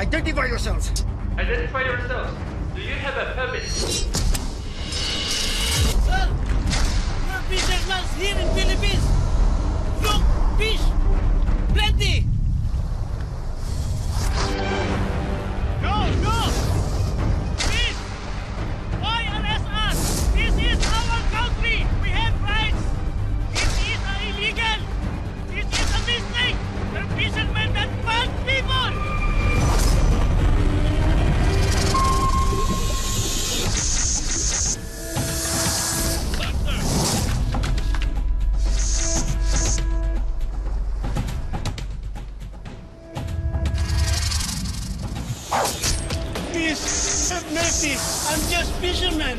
Identify yourselves! Identify yourselves. Do you have a permit? Sir! We're fishermen here in Philippines! Look! Fish! Plenty! No! No! Please! Why arrest us? This is our country! We have rights! This is illegal! This is a mistake! We're fishermen that bad people! Please, have mercy. I'm just fisherman.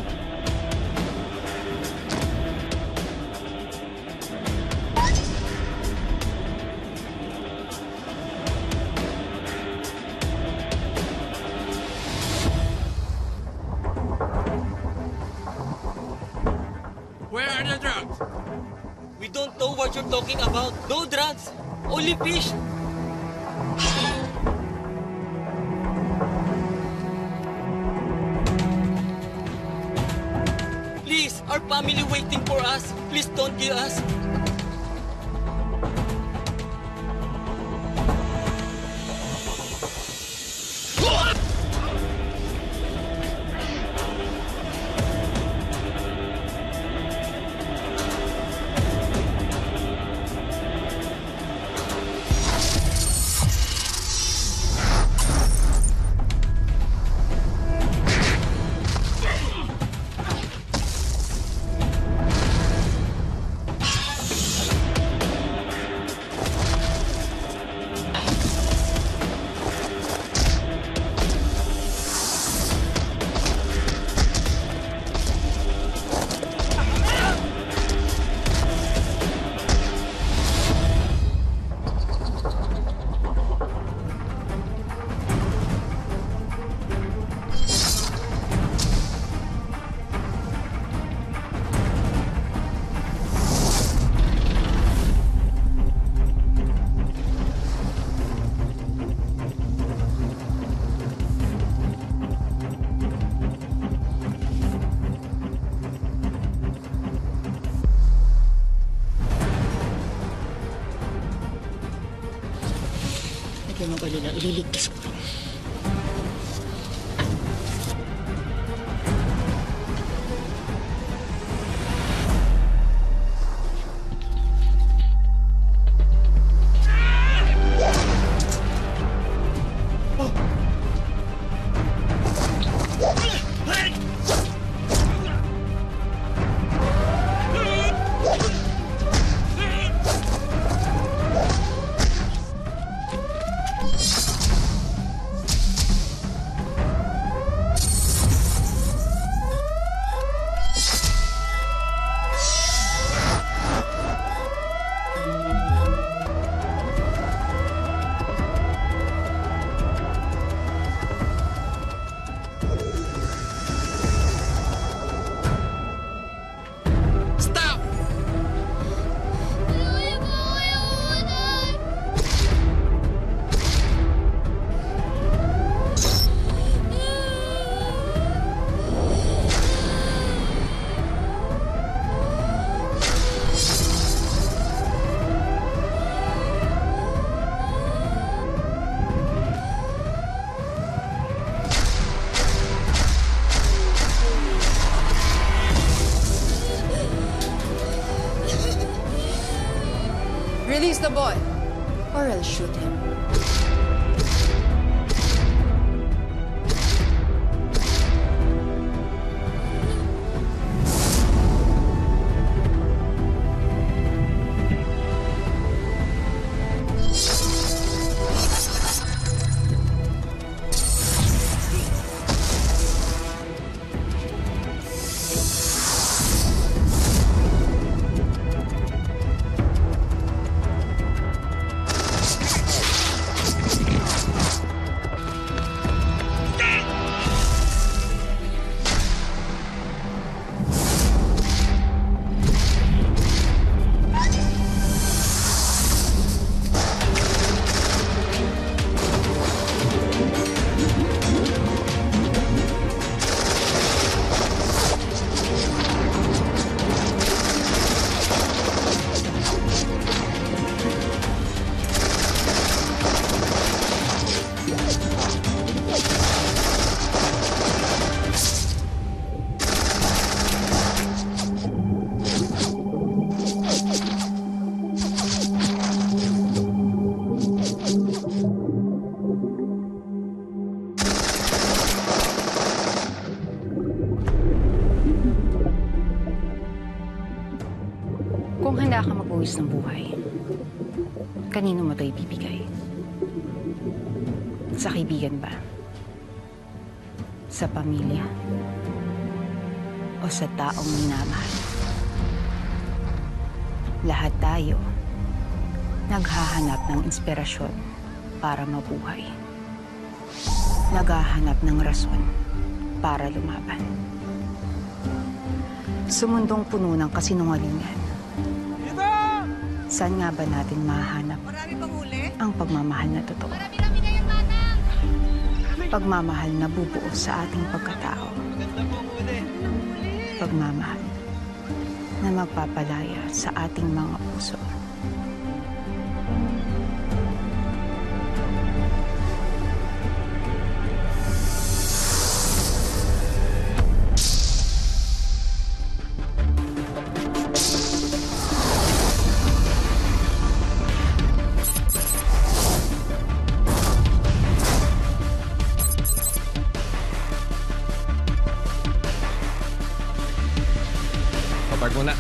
Where are the drugs? We don't know what you're talking about. No drugs. Only fish. Please, our family waiting for us. Please don't kill us. Huwag kang magalala, ililigtas ko. Release the boy, or I'll shoot him. buwis ng buhay, kanino mo ito ibibigay? Sa kaibigan ba? Sa pamilya? O sa taong minamahal? Lahat tayo naghahanap ng inspirasyon para mabuhay. Naghahanap ng rason para lumaban. Sa mundong puno ng kasinungalingan, saan nga ba natin mahanap ang pagmamahal na totoo? Pagmamahal na bubuo sa ating pagkatao. Pagmamahal na magpapalaya sa ating mga puso. Papark muna.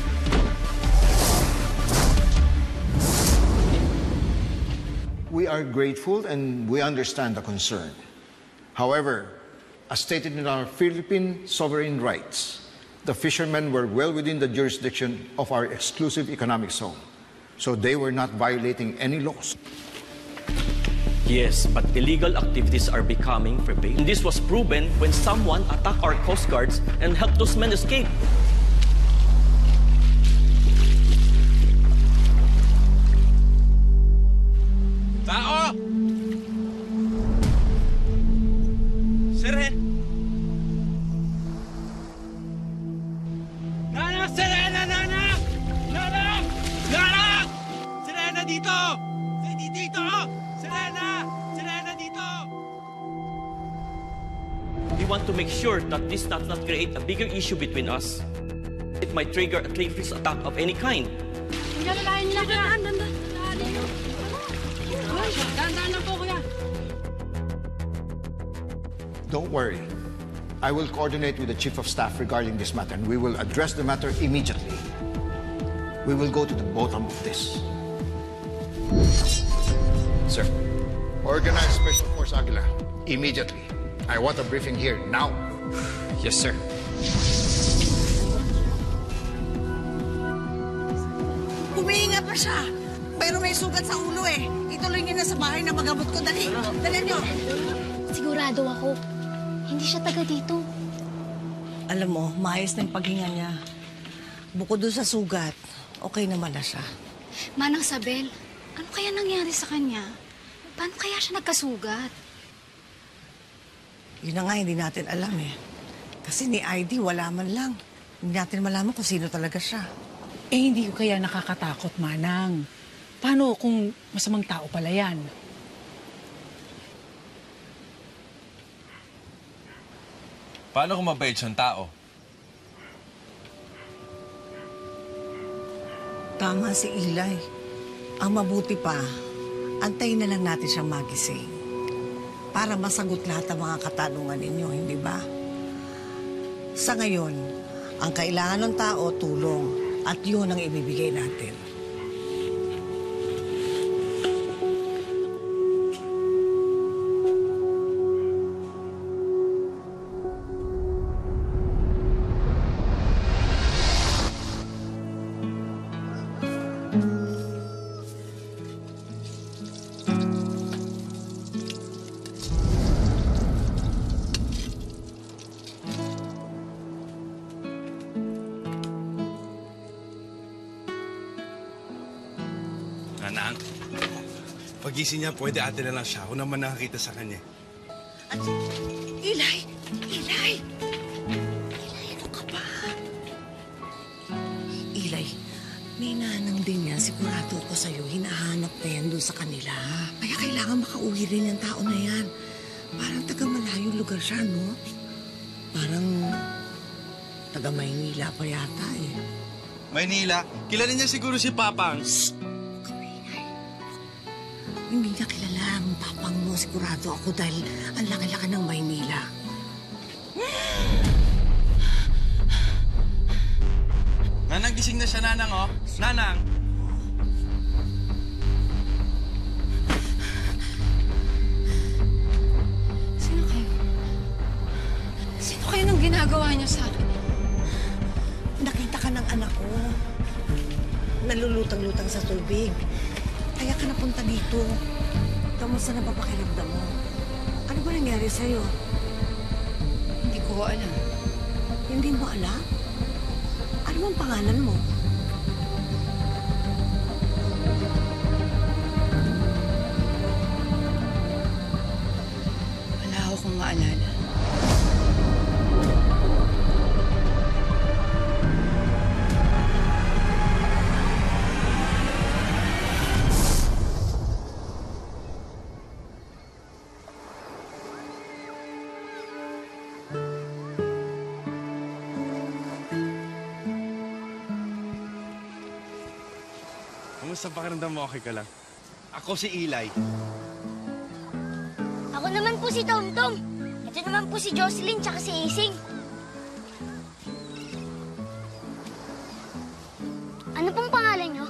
We are grateful and we understand the concern. However, as stated in our Philippine sovereign rights, the fishermen were well within the jurisdiction of our exclusive economic zone, so they were not violating any laws. Yes, but illegal activities are becoming prevalent. This was proven when someone attacked our coast guards and helped those men escape. Tao! Siren! Nana! Sirena! Nana! Nana! Nana! Sirena dito! Dito! Sirena! Sirena dito! We want to make sure that this does not create a bigger issue between us. It might trigger a terrorist attack of any kind. Don't worry. I will coordinate with the Chief of Staff regarding this matter, and we will address the matter immediately. We will go to the bottom of this. Sir. Organize Special Force Aguila immediately. I want a briefing here now. Yes, sir. Humihinga pa siya. Pero may sugat sa ulo eh. Ituloy niyo na sa bahay na magamot ko. Dali. Dali niyo. Sigurado ako. Hindi siya taga dito. Alam mo, maayos na yung paghinga niya. Bukod doon sa sugat, okay naman na siya. Manang Sabel, ano kaya nangyari sa kanya? Paano kaya siya nagkasugat? Yun na nga, hindi natin alam eh. Kasi ni ID, wala man lang. Hindi natin malaman kung sino talaga siya. Eh, hindi ko kaya nakakatakot, Manang. Paano kung masamang tao pala yan? Paano kung mabait siyang tao? Tama si Eli. Ang mabuti pa, antayin na lang natin siyang magising. Para masagot lahat ng mga katanungan ninyo, hindi ba? Sa ngayon, ang kailangan ng tao, tulong. At yun ang ibibigay natin. Nanang, pagising niya, pwede ate na lang siya. Ako naman nakakita sa kanya. At, Eli! Eli! Eli, ano ka ba? Eli, may nanang din yan. Sigurado ko sa'yo, hinahanap na yan doon sa kanila. Kaya kailangan makauwi rin yung tao na yan. Parang taga-malayong lugar siya, no? Parang taga-Maynila pa yata eh. Maynila? Kilala niya siguro si Papang. Hindi niya kilala ang papang mo, sigurado ako dahil ang laki-laki ng Maynila. Nanang, gising na siya, Nanang, oh. Nanang! niyo sa akin? Nakita ka ng anak ko. Nalulutang-lutang sa tubig. Kaya ka napunta dito. Kamusta na ba pakiramdam mo? Ano ba nangyari sa'yo? Hindi ko alam. Hindi mo alam? Ano ang pangalan mo? Wala akong maalala. Kamusta pakiramdam mo? Okay ka lang? Ako si Eli. Ako naman po si Tomtom. Ito naman po si Jocelyn tsaka si Ising. Ano pong pangalan niyo?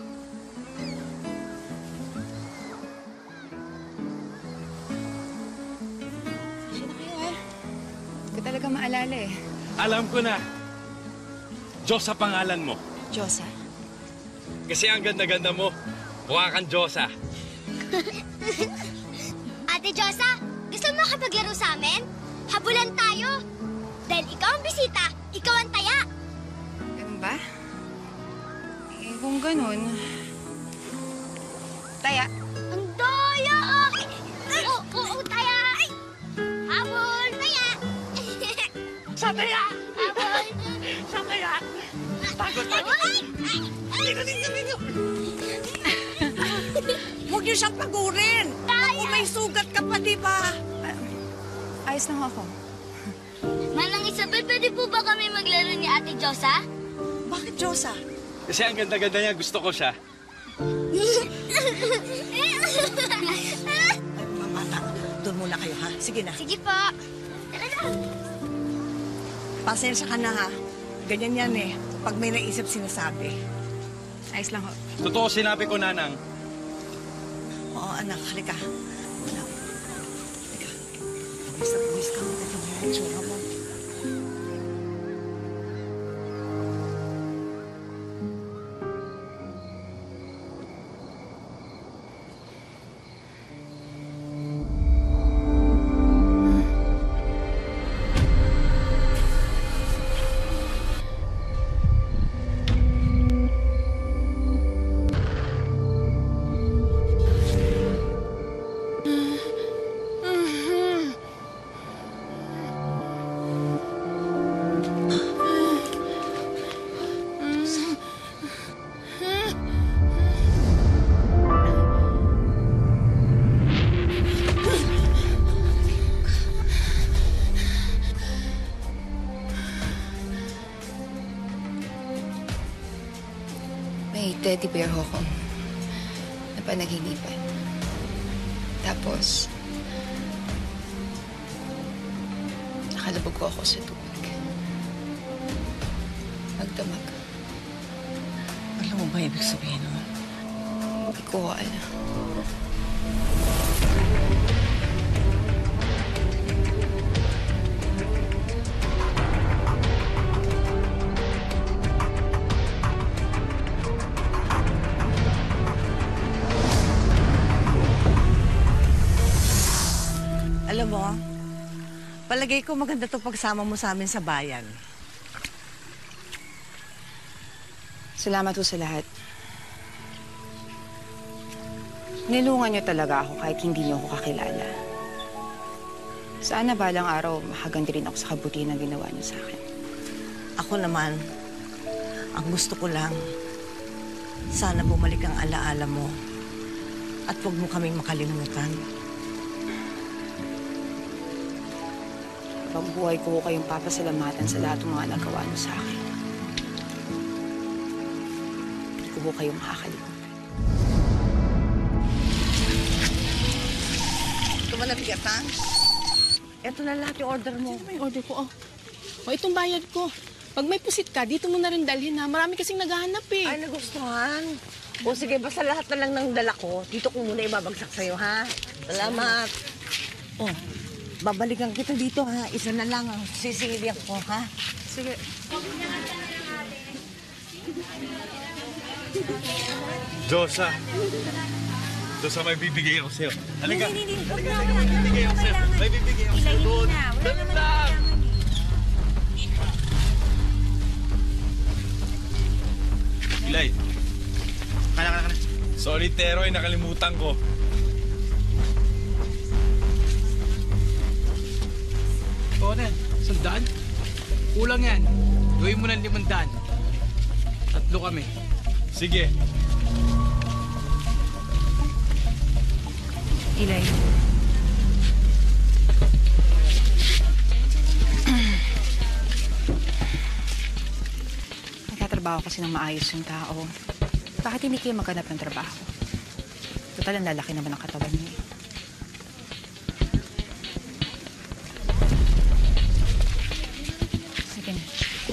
Pasensya na kayo Hindi ko talaga maalala eh. Alam ko na. Diyos sa pangalan mo. Diyosa. Kasi ang ganda-ganda mo. Mukha kang Diyosa. Ate Josa, gusto mo kapaglaro sa amin? Habulan tayo. Dahil ikaw ang bisita, ikaw ang taya. Ganun ba? Eh, kung ganun... Taya. Ang daya! Oo, taya! Habol, taya! Sa taya! Habol! Sa taya! Pagod! Huwag niyo siyang pagurin! Ako may sugat ka pa, di ba? Ayos lang ako. Manang Isabel, pwede po ba kami maglaro ni Ate Josa? Bakit, Diyosa? Kasi ang ganda-ganda niya. Gusto ko siya. Ay, mamata. Doon muna kayo, ha? Sige na. Sige po. Tara na. Pasensya ka na, ha? Ganyan yan eh. Pag may naisip sinasabi. Ayos lang ako. Totoo sinabi ko, Nanang. Oo, anak. Halika. Anak. Halika. Buwis ka. Ito mo yung tsura mo. May teddy bear ho akong napanaginipan. Tapos, nakalabog ko ako sa tubig. Nagdamag. Alam mo ba ibig sabihin nun? Hindi ko alam. Alam mo, palagay ko maganda to pagsama mo sa amin sa bayan. Salamat po sa lahat. Nilungan niyo talaga ako kahit hindi niyo ako kakilala. Sana balang araw makaganti rin ako sa kabutihan na ginawa niyo sa akin. Ako naman, ang gusto ko lang, sana bumalik ang alaala mo at huwag mo kaming makalimutan. Habang buhay ko kayong papasalamatan sa lahat ng mga nagawa niyo sa akin. Hindi ko kayong makakalimutan. Ito ba nabigat, ha? Ito na lahat yung order mo. May order ko, oh. O, itong bayad ko. Pag may pusit ka, dito mo na rin dalhin, ha? Marami kasing naghahanap, eh. Ay, nagustuhan. O sige, basta lahat na lang ng dala ko, dito ko muna ibabagsak sa'yo, ha? Salamat. Oh, babalikan kita dito, ha? Isa na lang ang sisilihan ko, ha? Sige. Josa. Josa, may bibigay ako sa'yo. Halika. Hindi. May bibigay ako sa'yo. May bibigay ako sa'yo doon. Ganun lang. Ilay. Kana. Sorry, Tero, nakalimutan ko. Conan, 100? Kulang yan. Gawin mo ng 500. 3 kami. Sige. Ilay. Nagtatrabaho kasi ng maayos yung tao. Bakit hindi kayo maghanap ng trabaho? Total, ang lalaki naman ang katawan niyo. Sige na.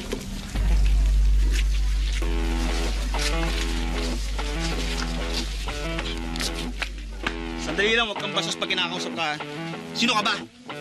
Sandali lang, huwag kang bastos pag kinakausap ka. Sino ka ba?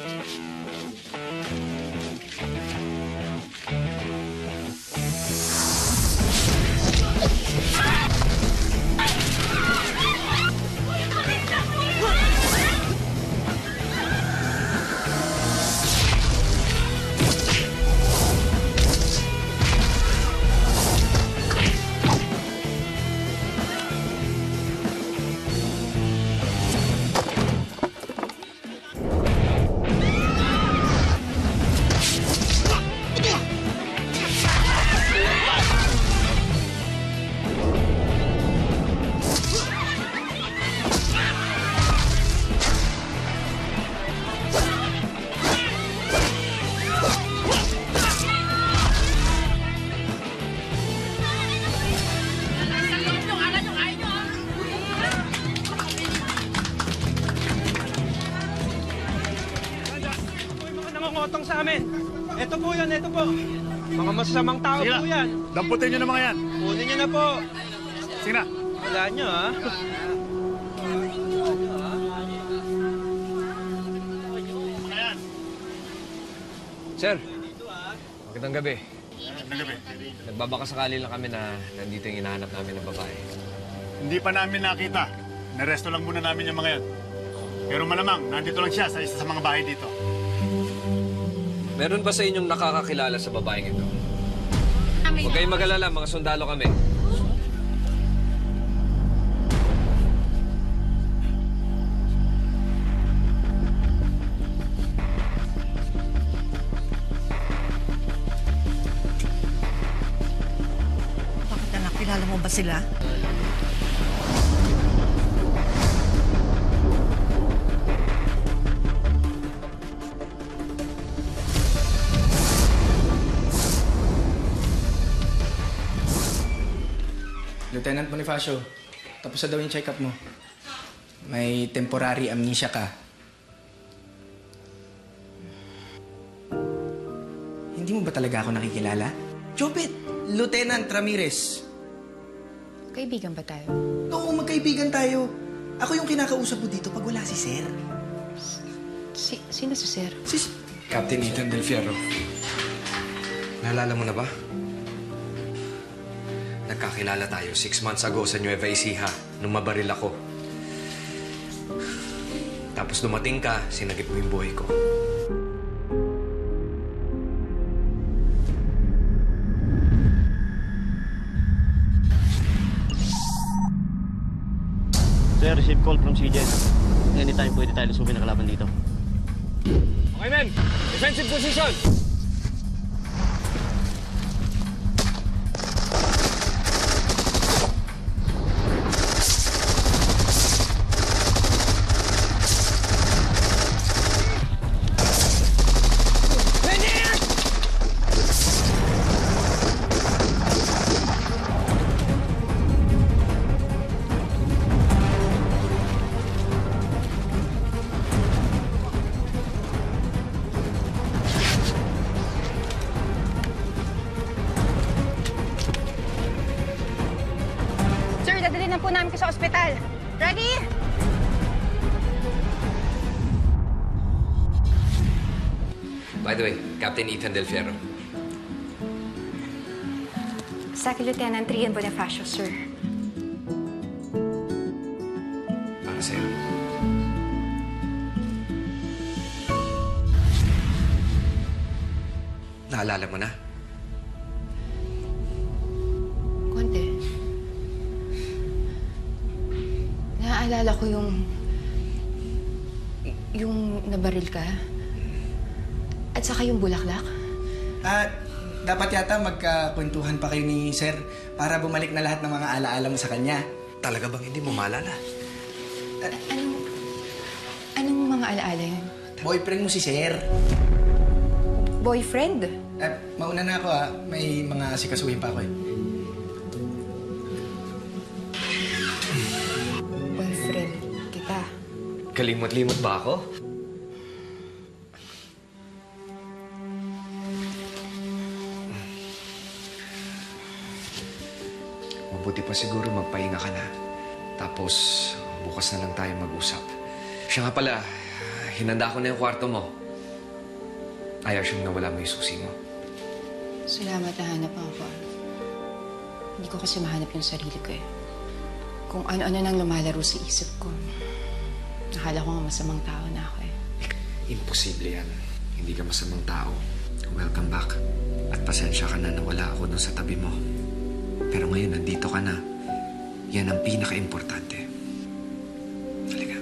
Nangongotong sa amin. Ito po yan, ito po. Mga masasamang tao po yan. Damputin nyo na mga yan. Kunin nyo na po. Sige na. Wala nyo, ha? Sir, magandang gabi. Magandang gabi. Nagbabaka sakali lang kami na nandito yung hinahanap namin ng babae. Hindi pa namin nakita. Naresto lang muna namin yung mga yan. Pero malamang, nandito lang siya sa isa sa mga bahay dito. Meron ba sa inyong nakakakilala sa babaeng ito? Huwag kayong mag-alala, mga sundalo kami. Bakit anak, kilala mo ba sila? Lieutenant Bonifacio, tapos na daw yung check-up mo. May temporary amnesia ka. Hindi mo ba talaga ako nakikilala? Chopit! Lieutenant Ramirez. Kaibigan ba tayo? Oo, magkaibigan tayo. Ako yung kinakausap mo dito pag wala si Sir. Sino si Sir? Captain Ethan Del Fierro. Naalala mo na ba? Nagkakilala tayo 6 months ago sa Nueva Ecija nung mabaril ako. Tapos dumating ka, sinagip mo yung buhay ko. Sir, receive call from CJ. Anytime pwede tayo lusubin na kalaban dito. Okay, men! Defensive position! Dadalhin na po namin kayo sa ospital. Ready? By the way, Captain Ethan Del Fierro. Second Lieutenant Rian Bonifacio, sir. Para sa'yo. Naalala mo na? Konti. Naaalala ko yung nabaril ka. At saka yung bulaklak. Dapat yata magkakwentuhan pa kayo ni Sir para bumalik na lahat ng mga alaala mo sa kanya. Talaga bang hindi mo maalala? Anong mga alaala yun? Boyfriend mo si Sir. Boyfriend? Mauna na ako may mga sikasuhin pa ako eh. Boyfriend kita. Kalimot-limot ba ako? Mabuti pa siguro magpahinga ka na. Tapos, bukas na lang tayo mag-usap. Siya nga pala, hinanda ko na yung kwarto mo. Ayaw siyang nawala mo yung susi mo. Salamat, nahanap ako. Hindi ko kasi mahanap yung sarili ko eh. Kung ano-ano nang lumalaro sa isip ko. Nakala ko nga masamang tao na ako eh. Imposible yan. Hindi ka masamang tao. Welcome back. At pasensya ka na nawala ako dun sa tabi mo. Pero ngayon, nandito ka na. Yan ang pinaka-importante. Halika.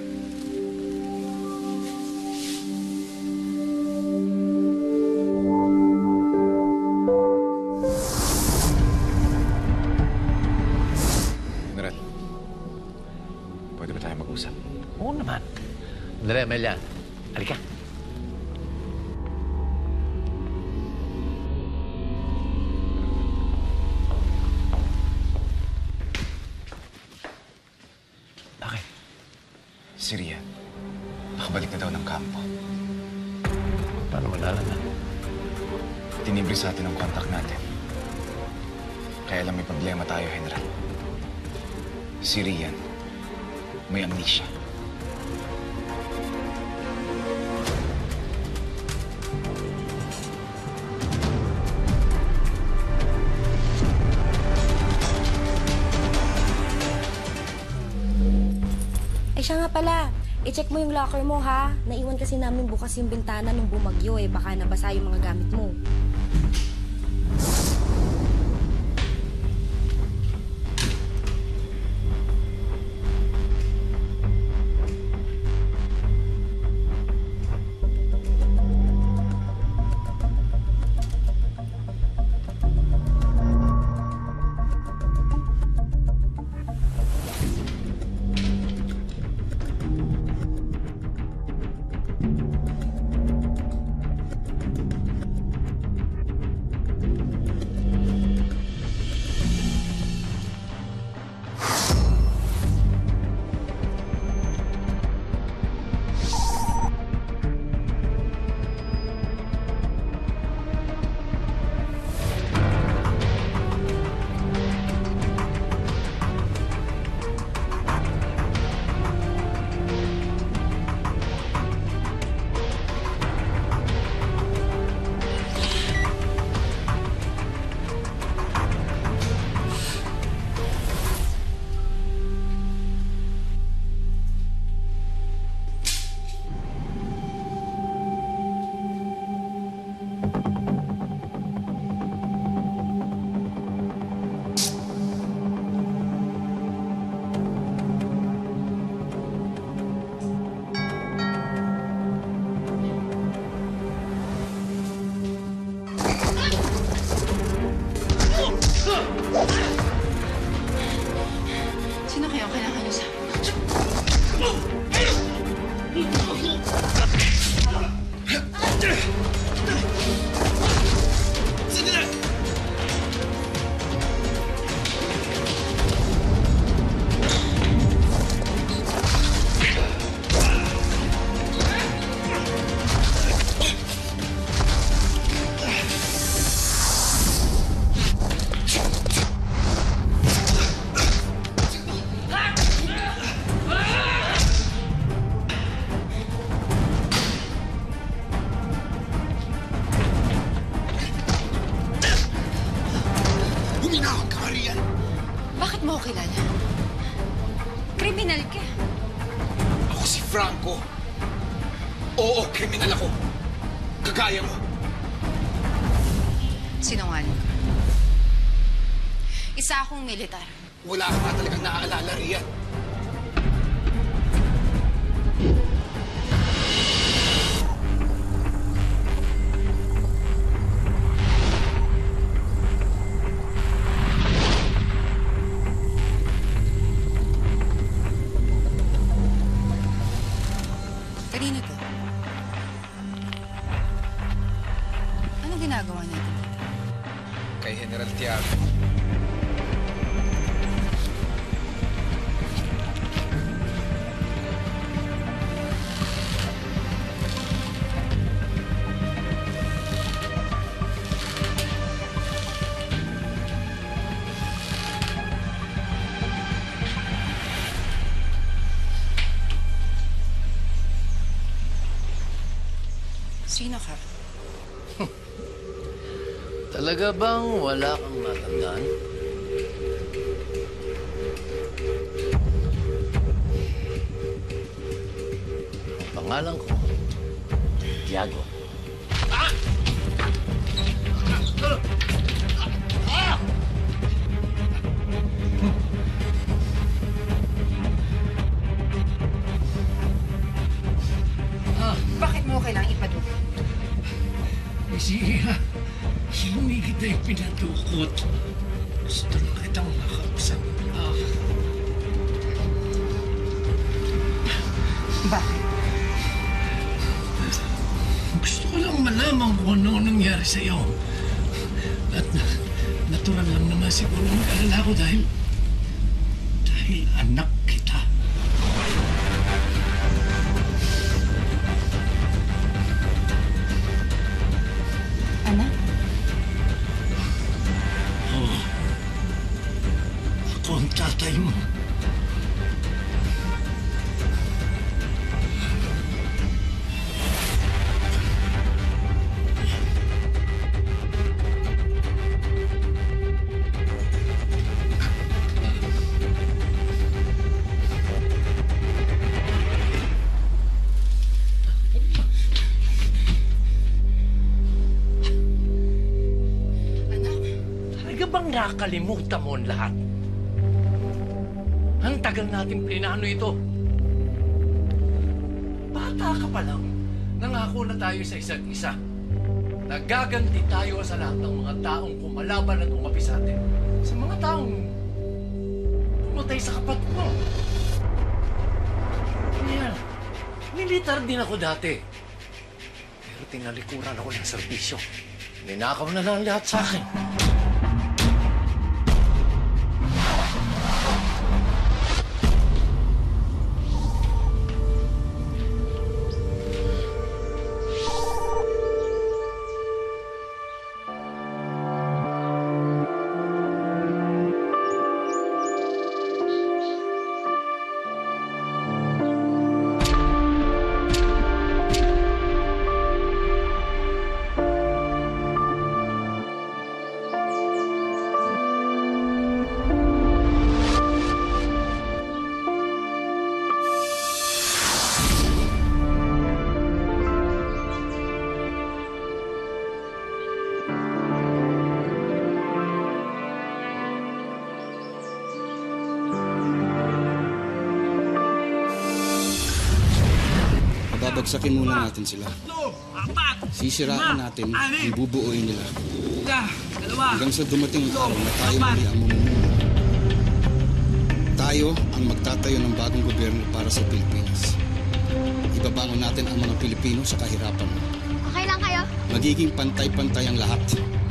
General, pwede ba tayo mag-usap? Oo naman. Andrea, Amelia, halika. Si Rian, nakabalik na daw ng kampo. Paano malalaman? Tinibre sa atin ang kontak natin. Kaya lang may problema tayo, General. Si Rian, may amnesia. Siya nga pala, i-check mo yung locker mo ha. Naiwan kasi namin bukas yung bintana nung bumagyo eh. Baka nabasa yung mga gamit mo. kriminal ka. Ako si Franco. Oo, kriminal ako. Kagaya mo. Sinungaling ka. Isa akong militar. Wala ka nga talagang naaalala, Rian. Kanino to? Ano ginagawa niya dito? Kay General Tiago. Sino ka? Talaga bang wala kang matandaan? Ang pangalan ko, Tiago. Bakit mo kailangang ipadugo? Siya, hindi kita ipinadukot. Gusto lang kitang makausap. Bakit? Gusto ko lang malaman kung ano nangyari sa'yo. At natural lang naman siguro mag-alala ko dahil anak kita. Anak? Oo. Ako ang tatay mo. Nakalimutan mo ang lahat. Ang tagal natin plinano ito. Bata ka pa lang, nangako na tayo sa isa't isa. Nagaganti tayo sa lahat ng mga taong kumalaban at umapi sa atin. Sa mga taong pumatay sa kapatid mo. Ngayon, militar din ako dati. Pero tinalikuran ako ng serbisyo. Ninakaw na lang lahat sa akin. Babagsakin muna natin sila. Sisiraan natin ang bubuuin nila. Hanggang sa dumating ang araw na tayo muli ang mamumuno. Tayo ang magtatayo ng bagong gobyerno para sa Pilipinas. Ibabangon natin ang mga Pilipino sa kahirapan. Okay lang kayo? Magiging pantay-pantay ang lahat.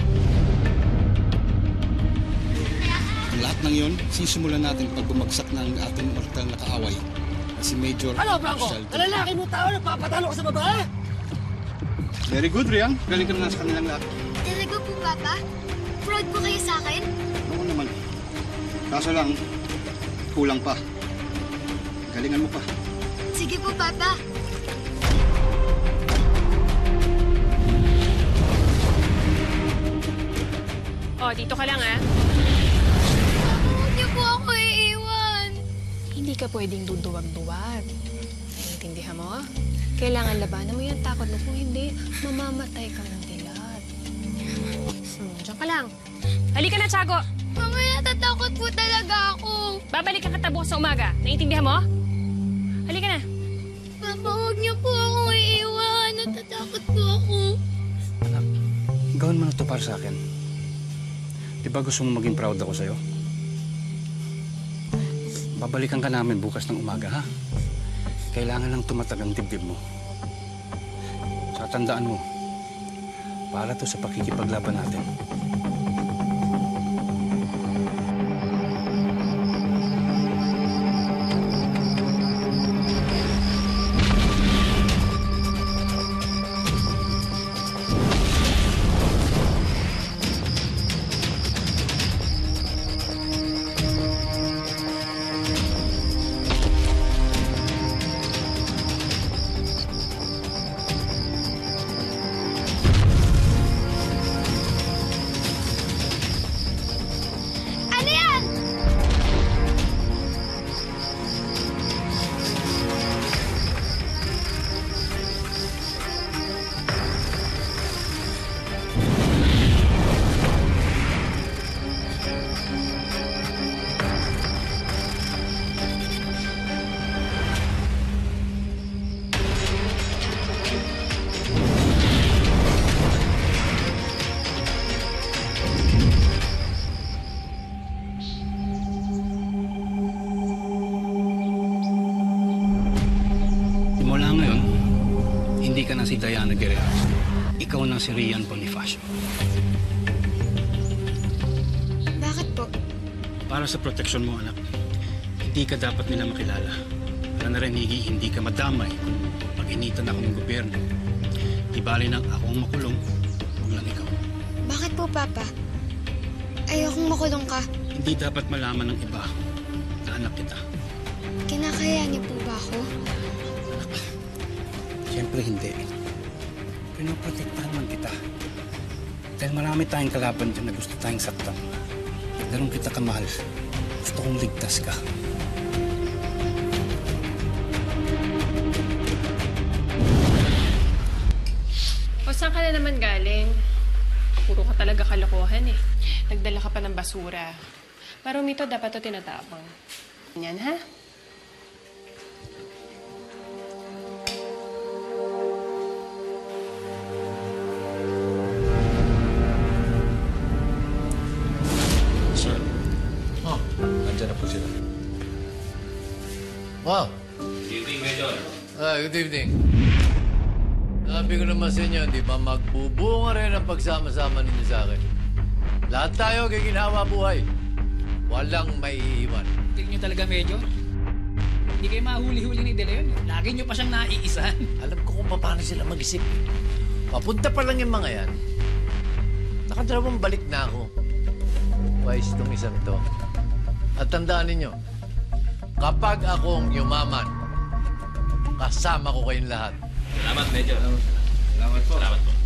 Ang lahat ng yon, sisimulan natin pag bumagsak na ang ating mortal na kaaway. Si Major Franco? Kalalaki mo tao, nagpapatalo ka sa babae? Very good, Rian. Galing ka na sa kanilang lahat. Talaga po, Papa? Proud po kayo sa akin? Oo naman. Kaso lang, kulang pa. Galingan mo pa. Sige po, Papa. Oh, dito ka lang, ah. Huwag niyo po ako iiwan. hindi ka pwedeng duduwag-duwag. Naiintindihan mo? Kailangan labanan mo yung takot mo. Kung hindi, mamamatay ka ng dilat. Diyan ka lang. Halika na, Tiago! Mama, natatakot po talaga ako. Babalik ka bukas sa umaga. Naiintindihan mo? Halika na. Papa, huwag niyo po akong iiwan. Natatakot po ako. Anak, gawin mo na ito para sa akin. Di ba gusto mo maging proud ako sa'yo? Babalikan ka namin bukas ng umaga, ha? Kailangan lang tumatag ang dibdib mo. Sa tandaan mo, para to sa pakikipaglaban natin. Si Diana Guerrero. Ikaw na si Rian Bonifacio. Bakit po? Para sa proteksyon mo, anak. Hindi ka dapat nila makilala. Para na rin, hindi ka madamay kung pag-initan ako ng gobyerno. Di bali nang ako ang makulong, huwag lang ikaw. Bakit po, Papa? Ayokong makulong ka. Hindi dapat malaman ng iba na anak kita. Kinakaya niyo po ba ako? Siyempre hindi. Pinoprotektahan man kita. Dahil marami tayong kalaban dyan na gusto tayong saktan. Ganun kita kamahal. Gusto kong ligtas ka. O saan ka na naman galing? Puro ka talaga kalokohan eh. Nagdala ka pa ng basura. Parang nito dapat ito tinatapang. Yan ha? Nandiyan na po sila. Wow. Good evening, Major. Good evening. Sabi ko naman sa inyo, di ba magbubunga rin ang pagsama-sama ninyo sa akin. Lahat tayo giginhawa buhay. Walang maiiwan. Tingin nyo talaga, Major. Hindi kayo mahuli-huli ni De Leon. Lagi nyo pa siyang naiisahan. Alam ko kung paano sila mag-isip. Papunta pa lang yung mga yan. Nakadalawang balik na ako. Wise itong isang to. At tandaan ninyo, kapag akong yumaman, kasama ko kayong lahat. Salamat, Major. Salamat po. Salamat po.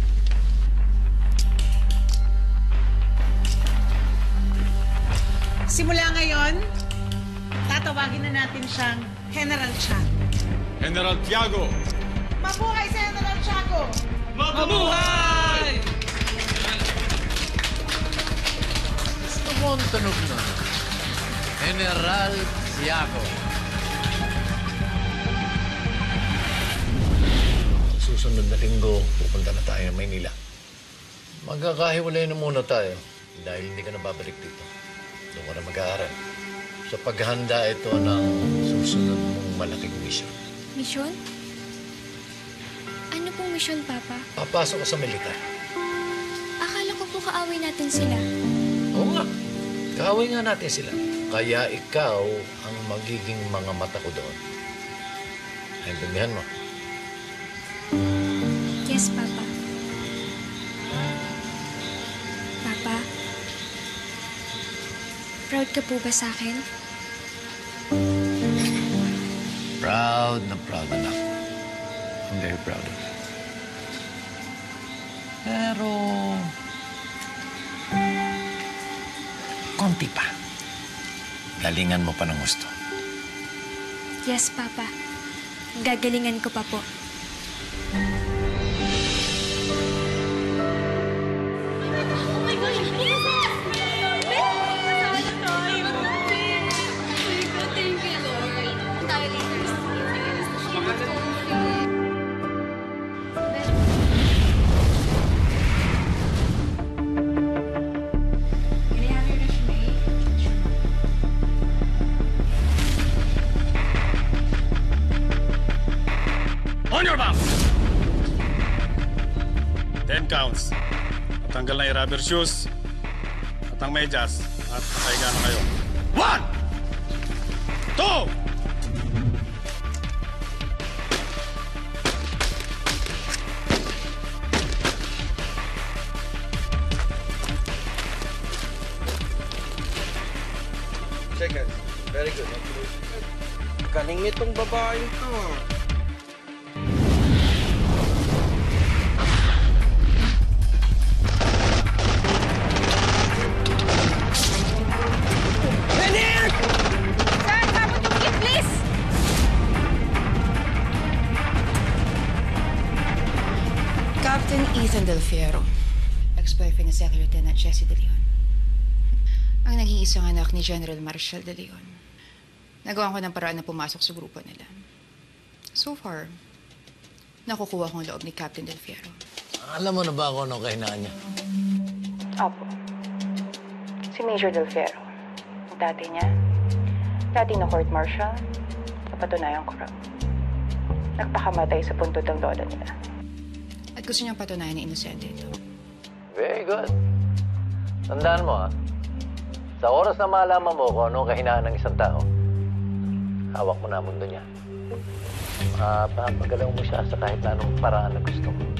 Simula ngayon, tatawagin na natin siyang General Tiago. General Tiago! Mabuhay si General Tiago! Mabuhay! Gusto mo ang tunog nun? General Tiago. Susunod na linggo, pupunta na tayo ng Maynila. Magkakahiwalay na muna tayo dahil hindi ka na babalik dito. Doon ka na mag-aaral. Sa paghahanda ito ng susunod mong malaking misyon. Misyon? Ano pong misyon, Papa? Papasok ka sa militar. Akala ko po kaaway natin sila. Oo nga. Kaaway nga natin sila. Kaya ikaw ang magiging mga mata ko doon. Naintindihan mo? Yes, Papa. Papa, proud ka po ba sa akin? Proud na proud, anak. I'm very proud of you. Pero... konti pa. Galingan mo pa ng gusto. Yes, Papa. Gagalingan ko pa po. Oh my gosh! Thank you, Lord. On your mark! 10 counts. Tanggal na yung rubber shoes at ang medyas at nakahiga na kayo. 1! 2! Second. Very good. Galing nitong babaeng to. Medic! Sir, sabot yung kit, please! Captain Ethan Del Fierro, ex-boyfriend ni Second Lieutenant Jesse De Leon. Ang nag-iisang anak ni General Marshal De Leon. Nagawa ko ng paraan na pumasok sa grupo nila. So far, nakukuha ko ang loob ni Captain Del Fierro. Alam mo na ba ako anong kahinaan niya? Opo. Si Major Del Fierro. Ang dati niya, dati na court martial, napatunayang korap. Nagpakamatay sa puntod ng lola nila. At gusto niyang patunayan na inosente ito. Very good. Tandaan mo, ha? Sa oras na malaman mo kung anong kahinaan ng isang tao, hawak mo na ang mundo niya. Papagalaw mo siya sa kahit na anong paraan na gusto mo.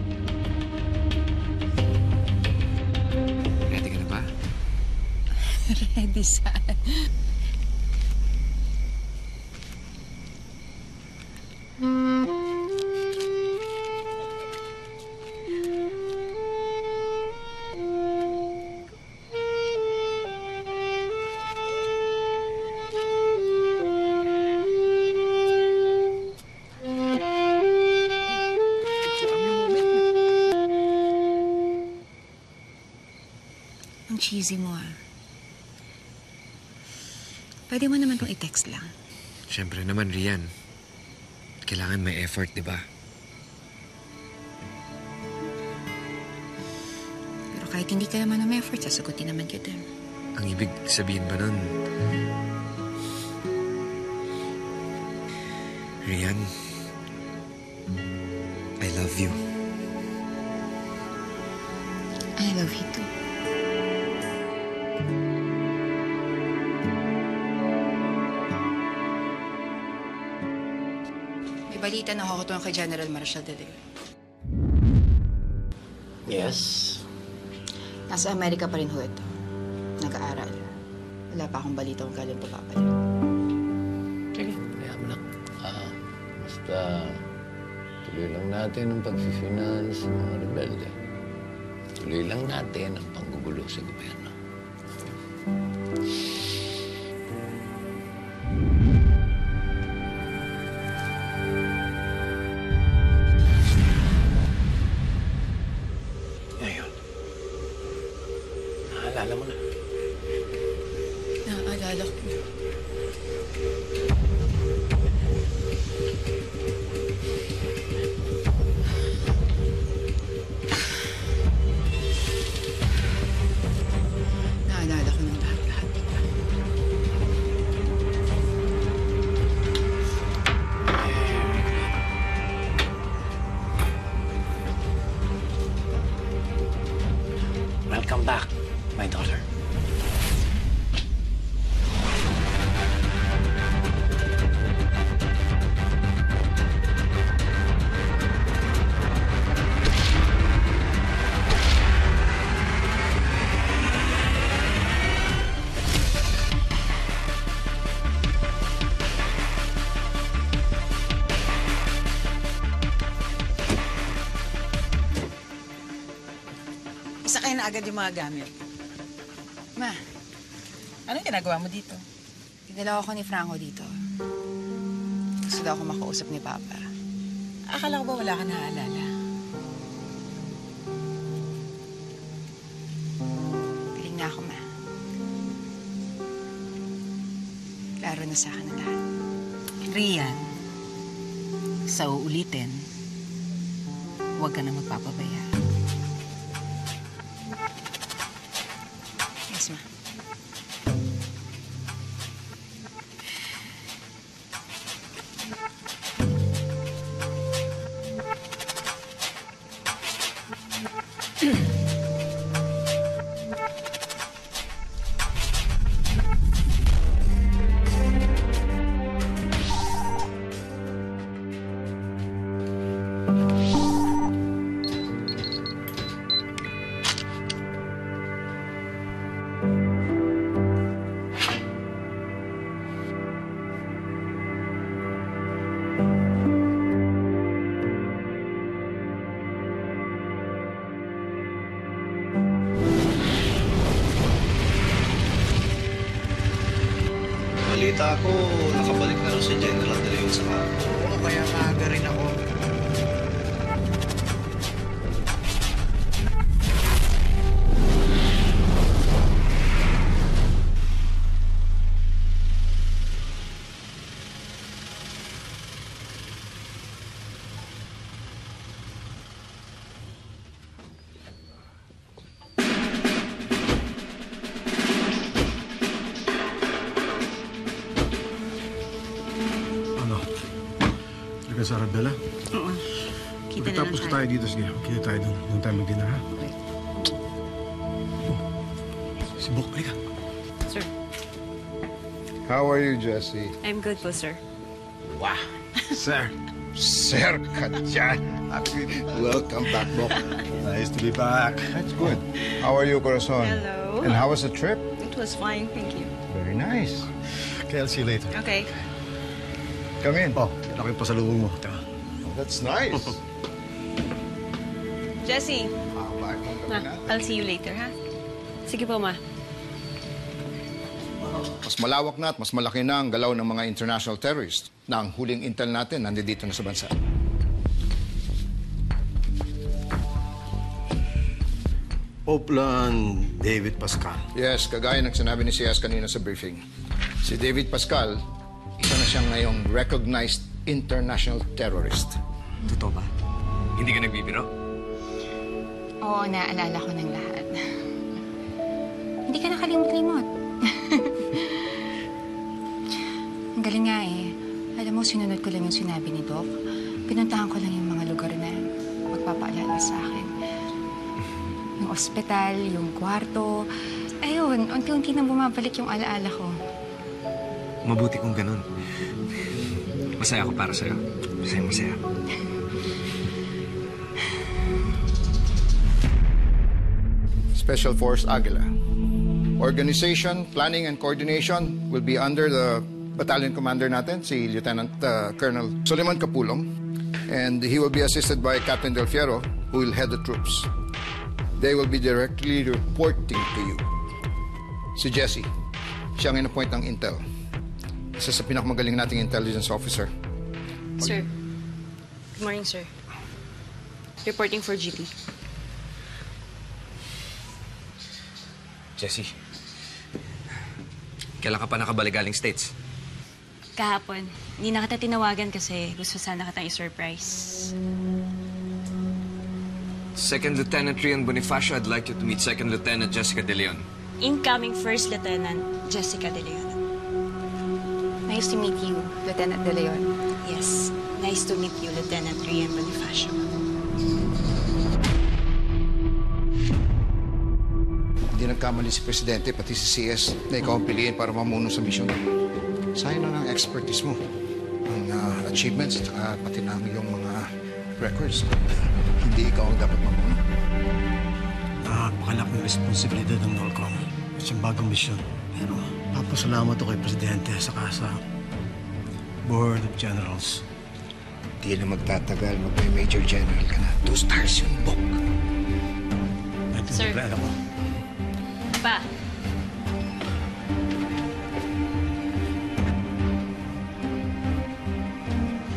Ready ka na ba? Ready, saan? Ang cheesy mo, ah. Pwede mo naman itong i-text lang. Siyempre naman, Rian. Kailangan may effort, di ba? Pero kahit hindi ka naman may effort, sasagutin naman kita. Ang ibig sabihin ba nun? Rian, I love you. I love you too. May balita na ako kay General Marshal De Leon. Yes? Nasa Amerika pa rin ho ito. Nag-aaral. Wala pa akong balita kung kailan pa papalik. Sige, kaya mo na. Basta tuloy lang natin ang pag-finance ng mga rebelde. Tuloy lang natin ang panggugulo sa gobyerno. Ngayon, naalala mo na. Naaalala ko. Naalala ko ng lahat-lahat. Welcome back, my daughter. Isakay na agad yung mga gamit. Ma, anong ginagawa mo dito? dinala ako ni Franco dito. gusto daw ako makausap ni Papa. Akala ko ba wala ka naaalala? Galing na ako, Ma. Klaro na sa akin na lahat. Rian, sa uulitin, huwag ka na magpapabaya. Yes, Ma. Balita ko, nakabalik na rin si General De Leon sa kampo. Oo, kaya maaga rin ako. Sa Arabella? Oo. Kita na Tapos tayo dito. Sige, kita tayo doon. Doon tayo mag-dinner, ha? Okay. Oh, si Bok, halika. Sir, How are you, Jesse? I'm good po, sir. Wow. Sir. Sir ka dyan. Welcome back, Bok. Nice to be back. That's good. How are you, Corazon? Hello. And how was the trip? It was fine, thank you. Very nice. Okay, I'll see you later. Okay. Come in. Oh, yan ako yung pasalubong mo. Tama. That's nice. Jessie. Ma, I'll see you later, ha? Sige po, Ma. Mas malawak na at mas malaki na ang galaw ng mga international terrorists na ang huling intel natin nandito na sa bansa. Oplan David Pascal. Yes, kagaya ng sinabi ni CS kanina sa briefing. Si David Pascal, isa na siyang ngayong recognized international terrorist. Totoo ba? Hindi ka nagbibiro? Oo, naalala ko ng lahat. Hindi ka nakalimot-limot. Ang galing nga eh. Alam mo, sinunod ko lang yung sinabi ni Doc. Pinuntahan ko lang yung mga lugar na magpapaalala sa akin. Yung ospital, yung kwarto. Ayun, unti-unti nang bumabalik yung alaala ko. Mabuti kung ganun. Masaya ako para sa'yo. Masaya. Special Force Aguila. Organization, planning, and coordination will be under the battalion commander natin, si Lieutenant Colonel Soliman Capulong. And he will be assisted by Captain Del Fierro, who will head the troops. They will be directly reporting to you. Si Jesse, siya ang in-appoint ng Intel. Isa sa pinakamagaling nating intelligence officer. Sir. Good morning, sir. Reporting for GP. Jessie, kailan ka pa nakabalik galing States? Kahapon. Hindi na kita tinawagan kasi gusto sana kitang i-surprise. Second Lieutenant Rian Bonifacio, I'd like you to meet Second Lieutenant Jessica De Leon. Incoming First Lieutenant Jessica De Leon. Nice to meet you, Lieutenant De Leon. Yes. Nice to meet you, Lieutenant Rian Bonifacio. Hindi nagkamali si Presidente, pati si CS, na ikaw ang piliin para mamuno sa misyon. Sayang na ng expertise mo, ang achievements, at pati namin yung mga records. Hindi ikaw ang dapat mamuno. Napakalak ng responsibilidad ng NOLCOM at siyang bagong misyon. Pero papasalamat ako kay Presidente saka sa Board of Generals. Hindi na magtatagal, mag-Major General ka na. 2 stars yung book. Sir. Alam mo. Pa.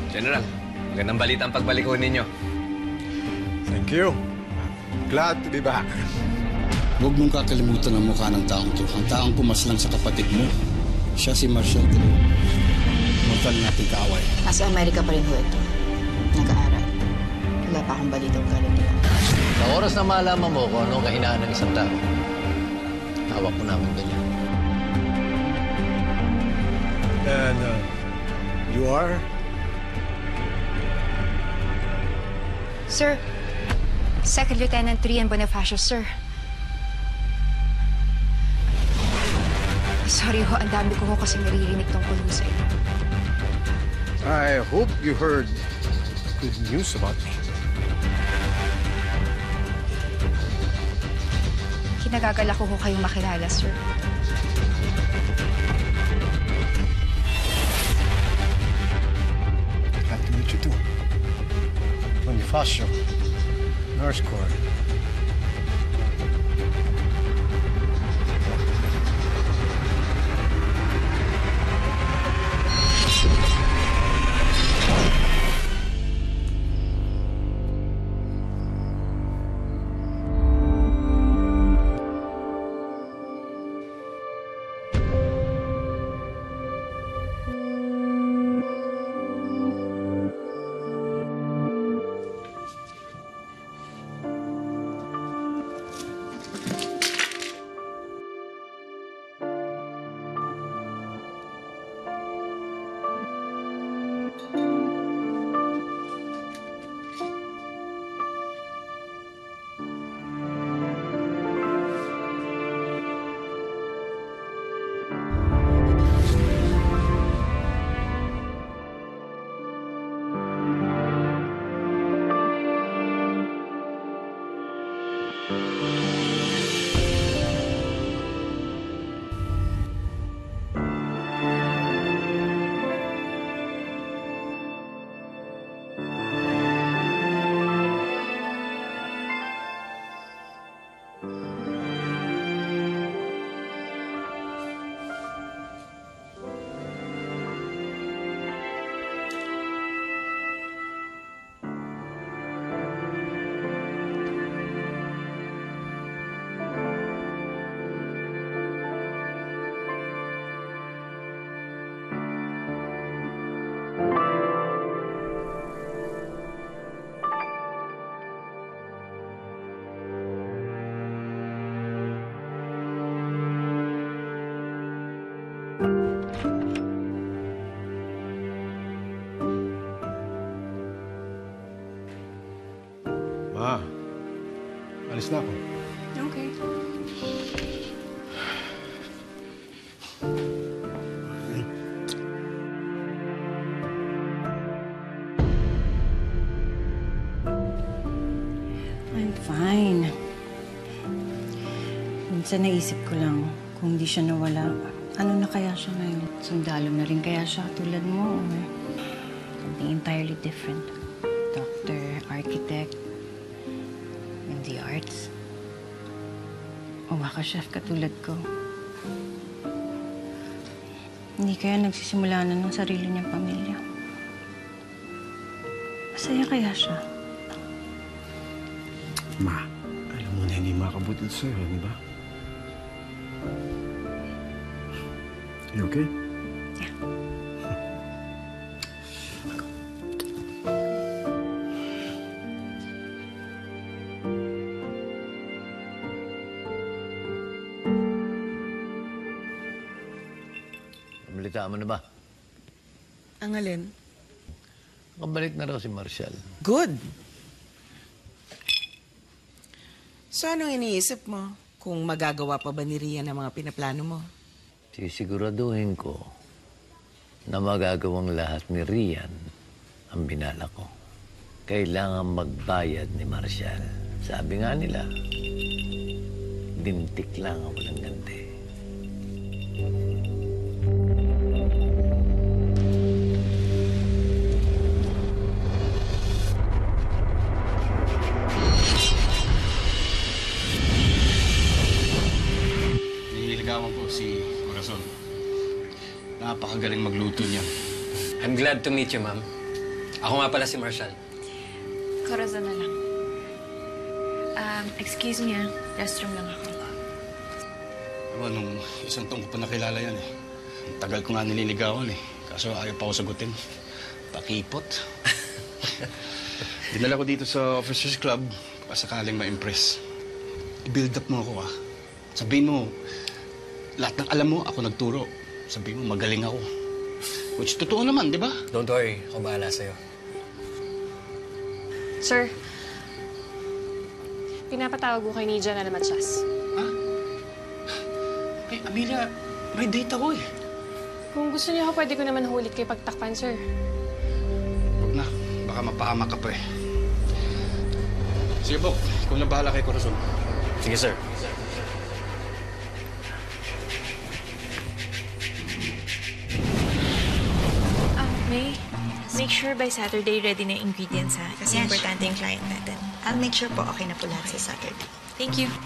General, magandang balita ang pagbalik ho ninyo. Thank you. Glad to be back. Huwag mong kakalimutan ang mukha ng taong to. Ang taong pumaslang sa kapatid mo. Siya si Marshall. Mortal natin kaaway. Nasa Amerika pa rin ho ito. Nag-aaral. Wala pa akong balitang galing nila. Sa oras na malaman mo kung anong kahinaan ng isang tao, hawak mo namin ganyan. And you are? Sir, Second Lieutenant Rian Bonifacio, sir. Sorry ho, ang dami ko ho kasi naririnig tungkol ho sa inyo. I hope you heard good news about me. Kinagagalak ko ho kayong makilala, sir. Glad to meet you too. Bonifacio, Nurse Corps. Ma, alis na ako. Okay. I'm fine. Minsan naisip ko lang, kung di siya nawala, ano na kaya siya ngayon? Sundalo na rin kaya siya tulad mo, or something entirely different? Doctor, architect, in the arts? O baka chef katulad ko? Hindi kaya nagsisimula na ng sarili niyang pamilya? Masaya kaya siya? Ma, alam mo na hindi makabuti sa'yo, di ba? You okay? Yeah. Balitaan mo na ba? Ang alin? Nakabalik na raw si Marshall. Good. So, anong iniisip mo? Kung magagawa pa ba ni Rian ang mga pinaplano mo? Sisiguraduhin ko na magagawang lahat ni Rian ang binala ko. Kailangan magbayad ni Marshall. Sabi nga nila, bintik lang ang walang ganti. Nililigawan ko si Corazon. Napakagaling magluto niya. I'm glad to meet you, ma'am. Ako nga pala si Marshall. Corazon na lang. Excuse me restroom lang ako. Nung isang taong ko pa nakilala yan eh. Ang tagal ko nga nililigawan eh. Kaso ayaw pa ako sagutin. Pakipot. Dinala ko dito sa Officers Club pasakaling ma-impress. I-build up mo ako Sabihin mo, lahat ng alam mo, ako nagturo. Sabihin mo, magaling ako. Which totoo naman, di ba? Don't worry, ako bahala sa'yo. Sir, pinapatawag ko kay Nidia na naman siyas. Eh, Amelia, may date ako eh. Kung gusto niyo ako, pwede ko naman hulit kayo pagtakpan, sir. Huwag na, baka mapahama ka pa eh. Sige, Bok, ikaw na bahala kay Corazon. Sige, sir. May, make sure by Saturday ready na yung ingredients ha. Kasi Yes. importante yung client natin. I'll make sure po okay na po lahat sa Saturday. Thank you.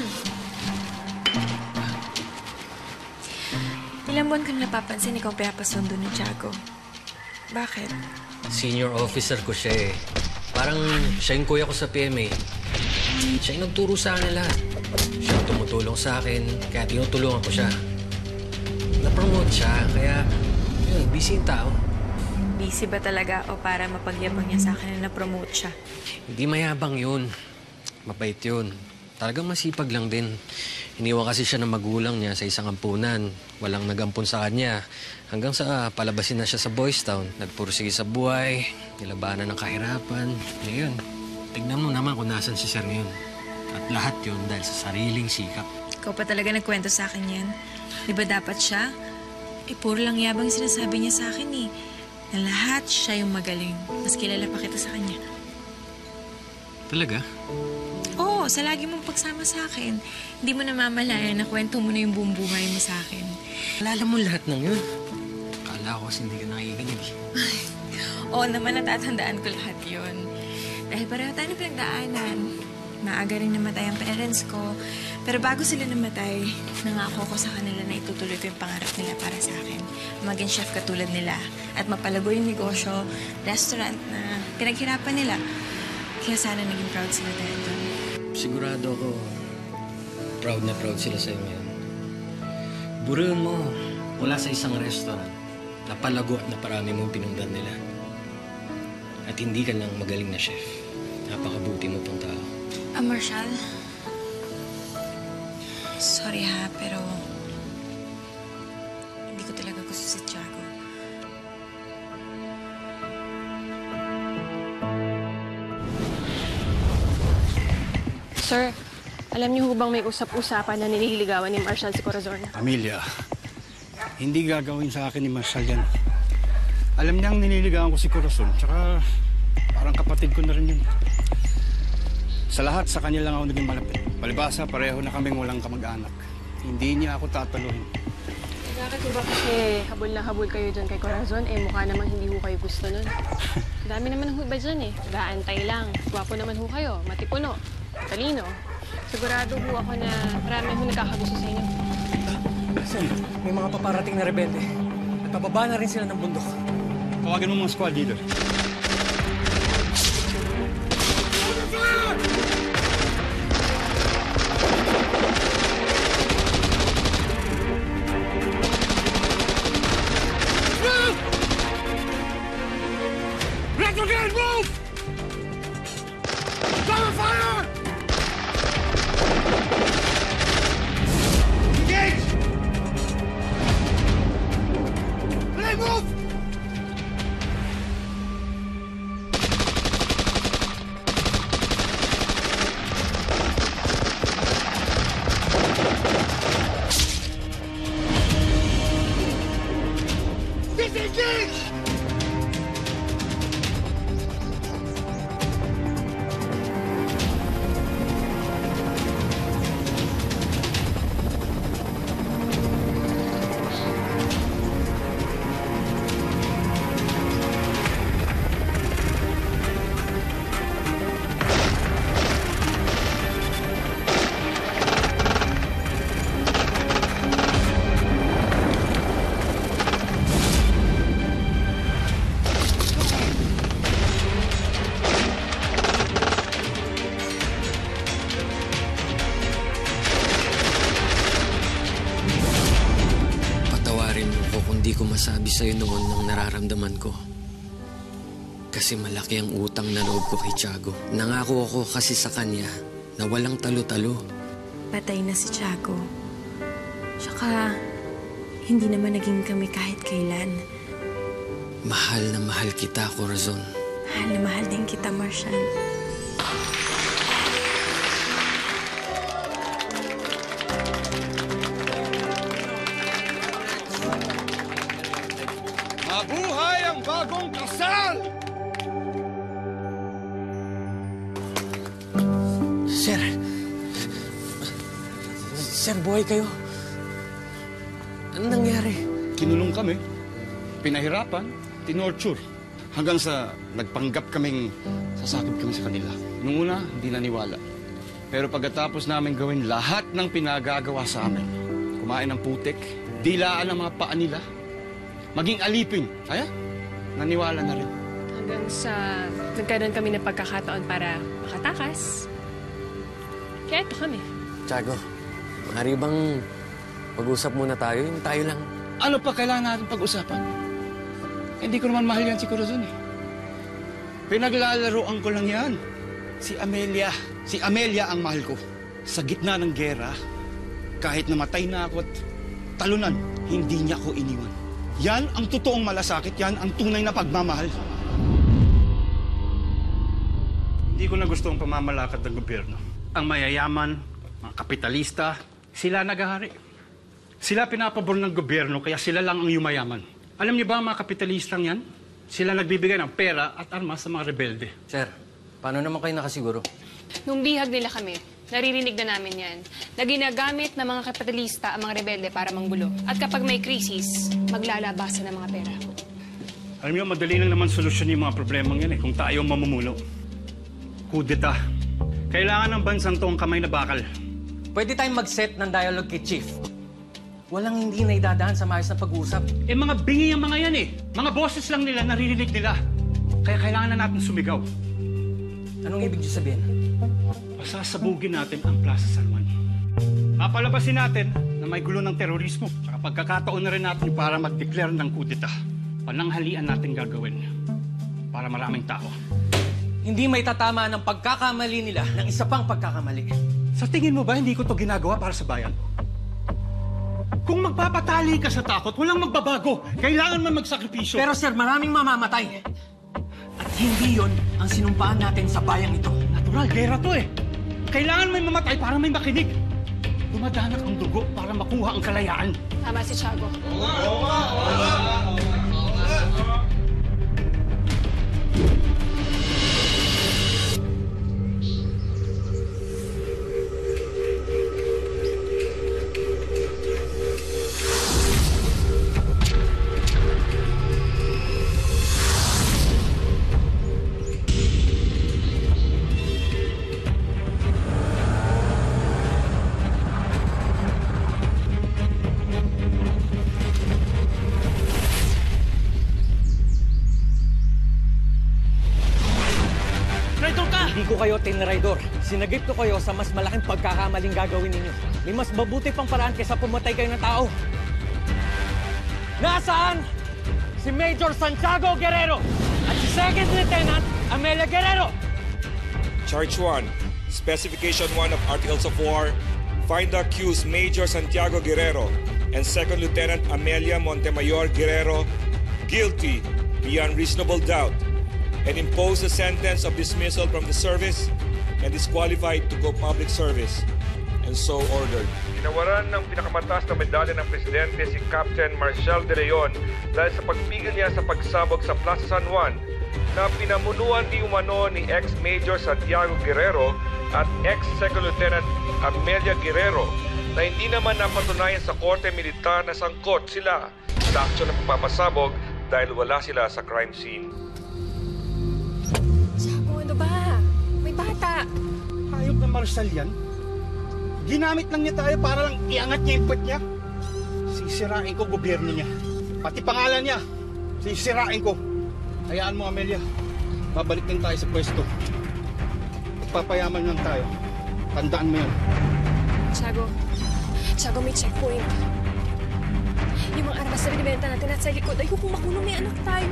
Ilang buwan kang napapansin ikaw pinapasundo ni Tiago. Bakit? Senior officer ko siya eh. Parang siya yung kuya ko sa PMA. Siya yung nagturo sa akin lahat. Siya yung tumutulong sa akin, kaya tinutulungan ko siya. Na-promote siya, kaya yun, busy yung tao. Busy ba talaga o para mapagyabang niya sa akin na na-promote siya? Hindi mayabang yun. Mabait yun. Talagang masipag lang din. Iniwan kasi siya ng magulang niya sa isang ampunan. Walang nagampun sa kanya. Hanggang sa palabasin na siya sa Boys Town. Nagpursige sa buhay, nilabanan ng kahirapan. Ngayon, tignan mo naman kung nasan si Sir ngayon. At lahat yun dahil sa sariling sikap. Ikaw pa talaga nagkwento sa akin yan. Di ba dapat siya? Puro lang yabang sinasabi niya sa akin eh. Na lahat siya yung magaling. Mas kilala pa kita sa kanya. Talaga? Oo, sa lagi mong pagsama sa akin. Hindi mo namamalayan na kwento mo na yung buong buhay mo sa akin. Alala mo lahat ng yun. Akala ko kasi hindi ka nakikinig. Oo naman, natatandaan ko lahat yun. Dahil pareho tayo na pinagdaanan. Maaga rin namatay ang parents ko. Pero bago sila namatay, nangako ko sa kanila na itutuloy ko yung pangarap nila para sa akin. Maging chef katulad nila. At mapalago yung negosyo, restaurant na pinaghirapan nila. Kaya sana naging proud sila dahil doon. Sigurado ako, proud na proud sila sa'yo ngayon. Buruin mo, mula sa isang restaurant, napalago at naparami mong pinundan nila. At hindi ka lang magaling na chef. Napakabuti mo pang tao. Marshall, sorry ha, pero hindi ko talaga gusto si Tiago. Sir, alam niyo bang may usap-usapan na nililigawan ni Marshall si Corazon? Amelia, hindi gagawin sa akin ni Marshall yan. Alam niyang nililigawan ko si Corazon, tsaka parang kapatid ko na rin yun. Sa lahat, sa kanya lang ako naging malapit. Palibasa, pareho na kaming walang kamag-anak. Hindi niya ako tataluhin. Bakit ba kasi habol na habol kayo dyan kay Corazon? Mukha naman hindi ho kayo gusto nun. Dami naman ho ba dyan Gaantay lang. Gwapo naman ho kayo. Matipuno. Talino. Sigurado ho ako na marami ho nagkakagusto sa inyo. Sir, may mga paparating na rebelde. At pababa na rin sila ng bundok. Tawagan mo mga squad leader. Brigade, move! Cover fire! Engage! Brigade, move! Disengage! sa'yo noon ng nararamdaman ko. Kasi malaki ang utang na loob ko kay Tiago. Nangako ako kasi sa kanya na walang talo-talo. Patay na si Tiago. Tsaka, hindi naman naging kami kahit kailan. Mahal na mahal kita, Corazon. Mahal na mahal din kita, Marshall. Mabuhay ang bagong kasal! Sir, buhay kayo. Anong nangyari? Kinulong kami, pinahirapan, tinorture. Hanggang sa nagpanggap kaming sasakop kami sa kanila. Nung una, hindi naniwala. Pero pagkatapos namin gawin lahat ng pinagagawa sa amin, kumain ng putik, dilaan ang mga paa nila, maging alipin, naniwala na rin. Hanggang sa nagkaroon kami ng pagkakataon para makatakas. Kaya ito kami. Tiago, maaari bang mag-usap muna tayo? Yung tayo lang. Ano pa kailangan natin pag-usapan? Hindi ko naman mahal yan si Corazon eh. Pinaglalaroan ko lang yan. Si Amelia. Si Amelia ang mahal ko. Sa gitna ng gera, kahit namatay na ako at talunan, hindi niya ako iniwan. Yan ang totoong malasakit. Yan ang tunay na pagmamahal. Hindi ko na gusto ang pamamalakad ng gobyerno. Ang mayayaman, mga kapitalista, sila naghahari. Sila pinapabor ng gobyerno, kaya sila lang ang yumayaman. Alam niyo ba ang mga kapitalistang yan? Sila nagbibigay ng pera at armas sa mga rebelde. Sir, paano naman kayo nakasiguro? Nung bihag nila kami, naririnig na namin yan, na ginagamit ng mga kapitalista ang mga rebelde para manggulo. At kapag may krisis, maglalabasan ng mga pera. Alam niyo, madali lang naman solusyon yung mga problemang yan kung tayo mamumulo. Kudeta. Kailangan ng bansang to ang kamay na bakal. Pwede tayong mag-set ng dialogue kay Chief. Walang hindi na idadaan sa maayos na pag-uusap. Mga bingi ang mga yan eh. Mga boses lang nila, naririnig nila. Kaya kailangan na natin sumigaw. Anong ibig niyo sabihin? Pasasabugin natin ang Plaza San Juan. Papalabasin natin na may gulo ng terorismo. Tsaka pagkakataon na rin natin para mag-declare ng kudeta. Pananghalian natin gagawin para maraming tao. Hindi may tatama ng pagkakamali nila ng isa pang pagkakamali. Sa tingin mo ba hindi ko to ginagawa para sa bayan? Kung magpapatali ka sa takot, walang magbabago. Kailangan man magsakripisyo. Pero sir, maraming mamamatay. At hindi yon ang sinumpaan natin sa bayang ito. Natural, gera to eh. Kailangan may mamatay para may makinig. Dumadanak ang dugo para makuha ang kalayaan. Tama si Tiago. Hindi ko kayo tinraidor. Sinagip ko kayo sa mas malaking pagkakamaling gagawin ninyo. May mas mabuti pang paraan kaysa pumatay kayo ng tao. Nasaan si Major Santiago Guerrero at si Second Lieutenant Amelia Guerrero? Charge 1, Specification 1 of Articles of War, find the accused Major Santiago Guerrero and Second Lieutenant Amelia Montemayor Guerrero guilty beyond reasonable doubt and impose the sentence of dismissal from the service and disqualified to go public service, and so ordered. Tinawaran ng pinakamataas na medalya ng presidente si Captain Marshall De Leon dahil sa pagpigil niya sa pagsabog sa Plaza San Juan na pinamunuan di umano ni ex-Major Santiago Guerrero at ex-Second Lieutenant Amelia Guerrero na hindi naman napatunayan sa korte militar na sangkot sila sa aksyon ng pagpapasabog dahil wala sila sa crime scene. Tiago, ano ba? May bata. Hayop na Marshall yan. Ginamit lang niya tayo para lang iangat niya yung puwet niya. Sisirain ko gobyerno niya. Pati pangalan niya. Sisirain ko. Hayaan mo, Amelia. Babalik din tayo sa pwesto. Papayaman lang tayo. Tandaan mo yan. Tiago, may checkpoint. Yung mga armas na binibenta natin at sa likod, ayokong makulong, may anak tayo.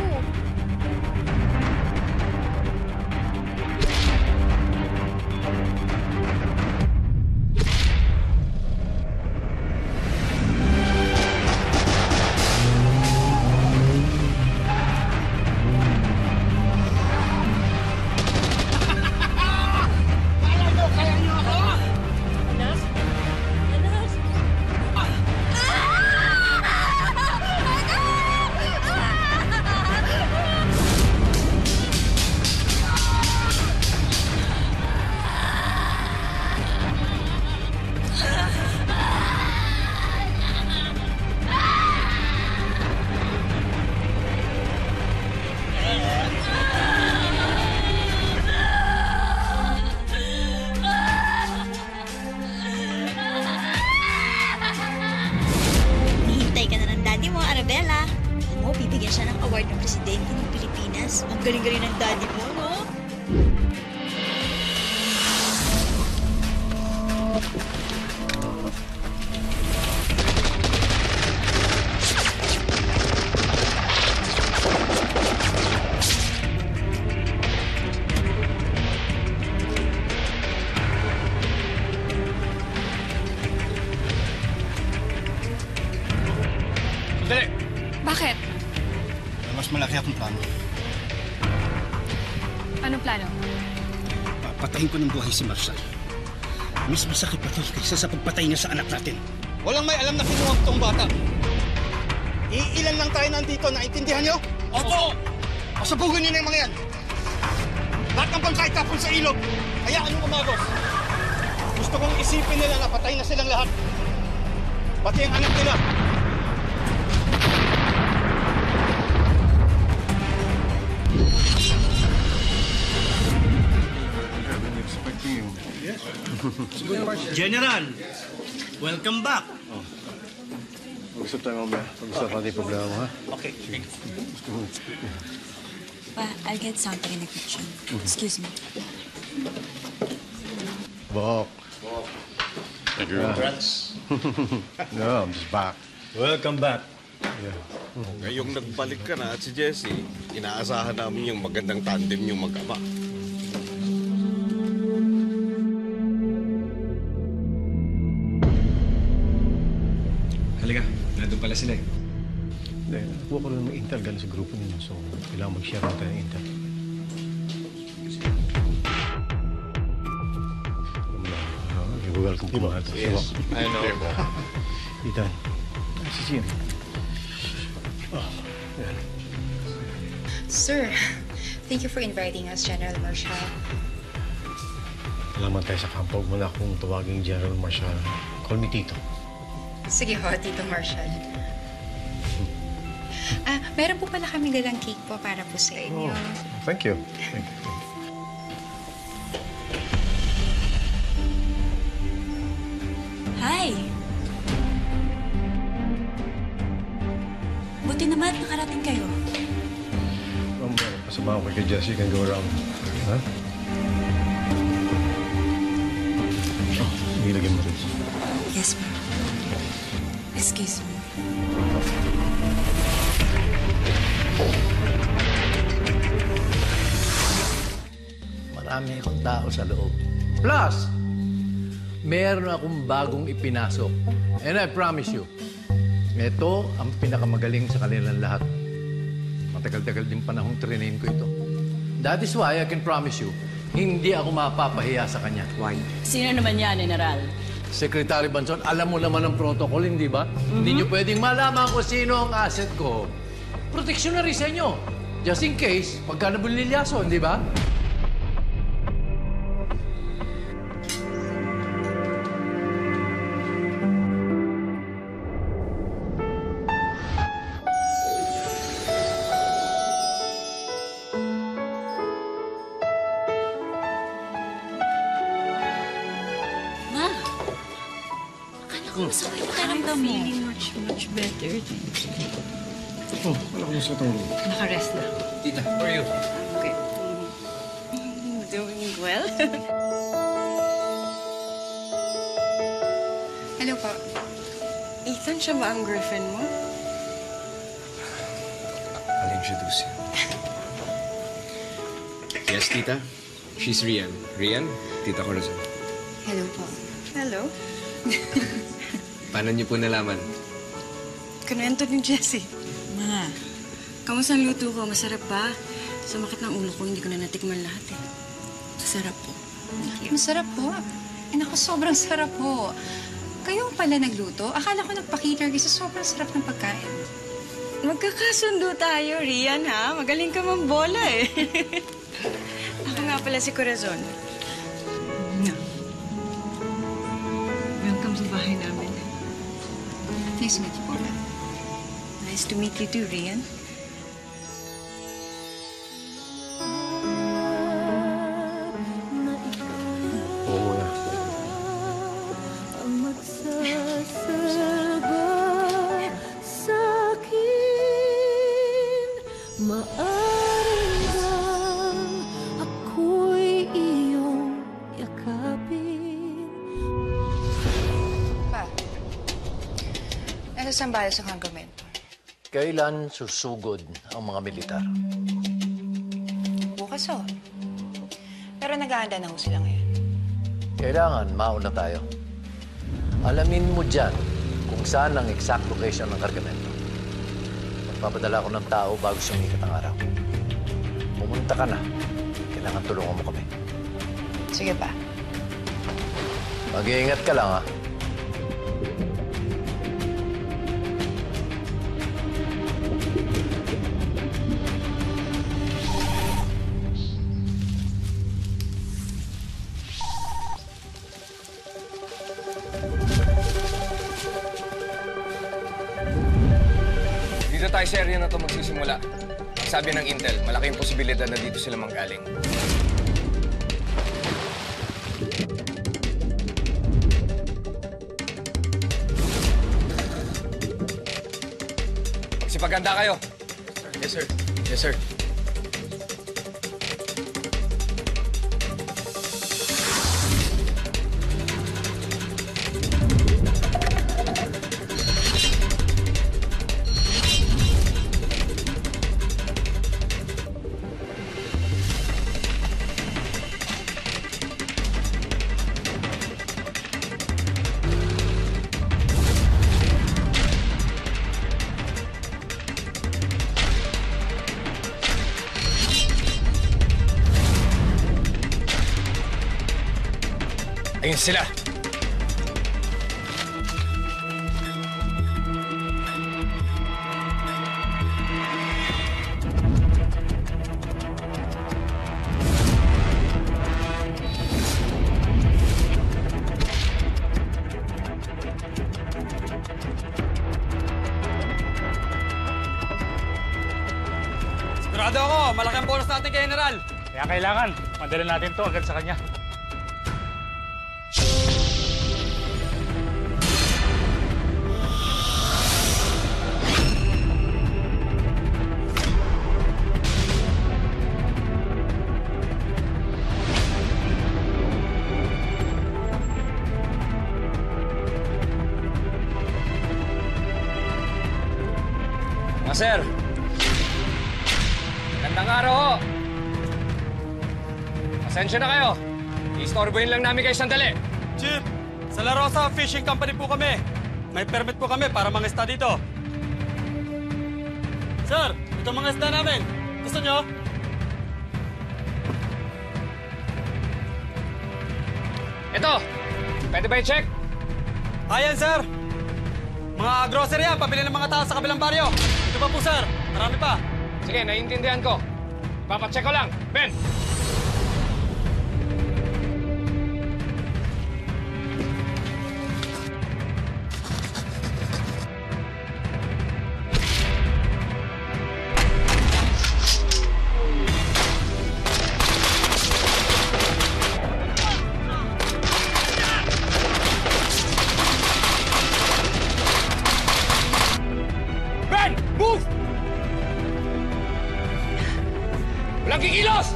bibigyan siya ng award ng presidente ng Pilipinas. Ang galing-galing ng daddy mo, no? Sandali! Bakit? Mas malaki akong plano. Anong plano? Papatayin ko ng buhay si Marshall. Mas masakit pa ito kaysa sa pagpatay niya sa anak natin. Walang may alam na kinuha itong bata. Iilan lang tayo nandito, naintindihan niyo? Opo! Pasabugin niyo na yung mga yan. Lahat ng bangkay tapon sa ilog. Hayaan niyo umagos. Gusto kong isipin nila na patay na silang lahat. Pati ang anak nila. General, welcome back. Mag-usap tayo mamaya. Pag-usap natin yung problema mo, ha? Okay. Pa, I'll get something in the kitchen. Excuse me. Bok. Thank you. Congrats. No, I'm just back. Welcome back. Yeah. Ngayong nagbalik ka na at si Jessie, inaasahan namin yung magandang tandem yung mag-ama. Halika, nandun pala sila eh. Hindi, nakuha ko rin ng intel galing sa grupo ninyo. So, kailangan mag-share natin ng intel. You're welcome to my house. Yes, I know. Ethan. Si Jim. Oh, yan. Sir, thank you for inviting us, General Marshall. Salamat tayo sa kampo. Huwag mo na akong tawaging General Marshall. Call me Tito. Sige ho, Tito Marshall. Meron po pala kami dalang cake po para po sa inyo. Oh, thank you. Thank you. Hi! Buti naman at nakarating kayo. Pasama ko kay Jessie. You can go around. Ha? Oh, nilagyan mo rin. Yes, ma'am. Excuse me. Marami akong tao sa loob. Plus, meron akong bagong ipinasok. And I promise you, ito ang pinakamagaling sa kanilang lahat. Matagal-tagal din panahong trinain ko ito. That is why I can promise you, hindi ako mapapahiya sa kanya. Why? Sino naman yan, General? Secretary Banson, alam mo naman ang protocol, hindi ba? Hindi nyo pwedeng malaman kung sino ang asset ko. Protection na rin sa inyo. Just in case, pagka nabulilyaso, hindi ba? Gusto ko yung pakiramdam mo. Much better. Oh, wala ko sa tulog. Naka-rest na. Tita, how are you? Okay. Doing well? Hello po. Ethan, siya ba ang girlfriend mo? introduce you. Yes, Tita. She's Rian. Rian, Tita Corazon. Hello po. Hello. Paano niyo po nalaman? Kunwento ni Jessie. Ma, kamusta ang luto ko? Masarap ba? Sumakit ng ulo ko, hindi ko na natikman lahat eh. Masarap po. Masarap po. Naku, sobrang sarap po. Kayo pala nagluto? Akala ko nagpa-cater kasi sobrang sarap ng pagkain. Magkakasundo tayo, Rian, ha? Magaling ka mambola eh. Ako nga pala si Corazon. Welcome sa bahay namin. Nice to meet you po, ma'am. Nice to meet you too, Rian. Sambal sa kampamento. Kailan susugod ang mga militar? Bukas ho. Pero naghahanda na ho sila ngayon. Kailangan mauna tayo. Alamin mo dyan kung saan ang exact location ng kargamento. Magpapadala ko ng tao bago sumikat ang araw. Pumunta ka na. Kailangan tulungan mo kami. Sige pa. Mag-iingat ka lang, ha? Dito tayo sa area na ito magsisimula. Ang sabi ng Intel, malaking posibilidad na dito sila manggaling. Magsipaganda kayo. Yes, sir. Yes, sir. Ayun sila. Sigurado ako, malaki ang bonus natin kay General. Kaya kailangan, madala natin to agad sa kanya. Sir, magandang araw ho. Pasensya na kayo. I-istorbohin lang namin kayo sandali. Chief, sa La Rosa Fishing Company po kami. May permit po kami para mangisda dito. Sir, ito mga isda namin. Gusto nyo? Ito, pwede ba i-check? Ayan, sir. Mga grocery yan, pabili ng mga tao sa kabilang baryo. Ito pa po, sir. Marami pa. Sige, naiintindihan ko. Ipapacheck ko lang. Ben! Walang kikilos!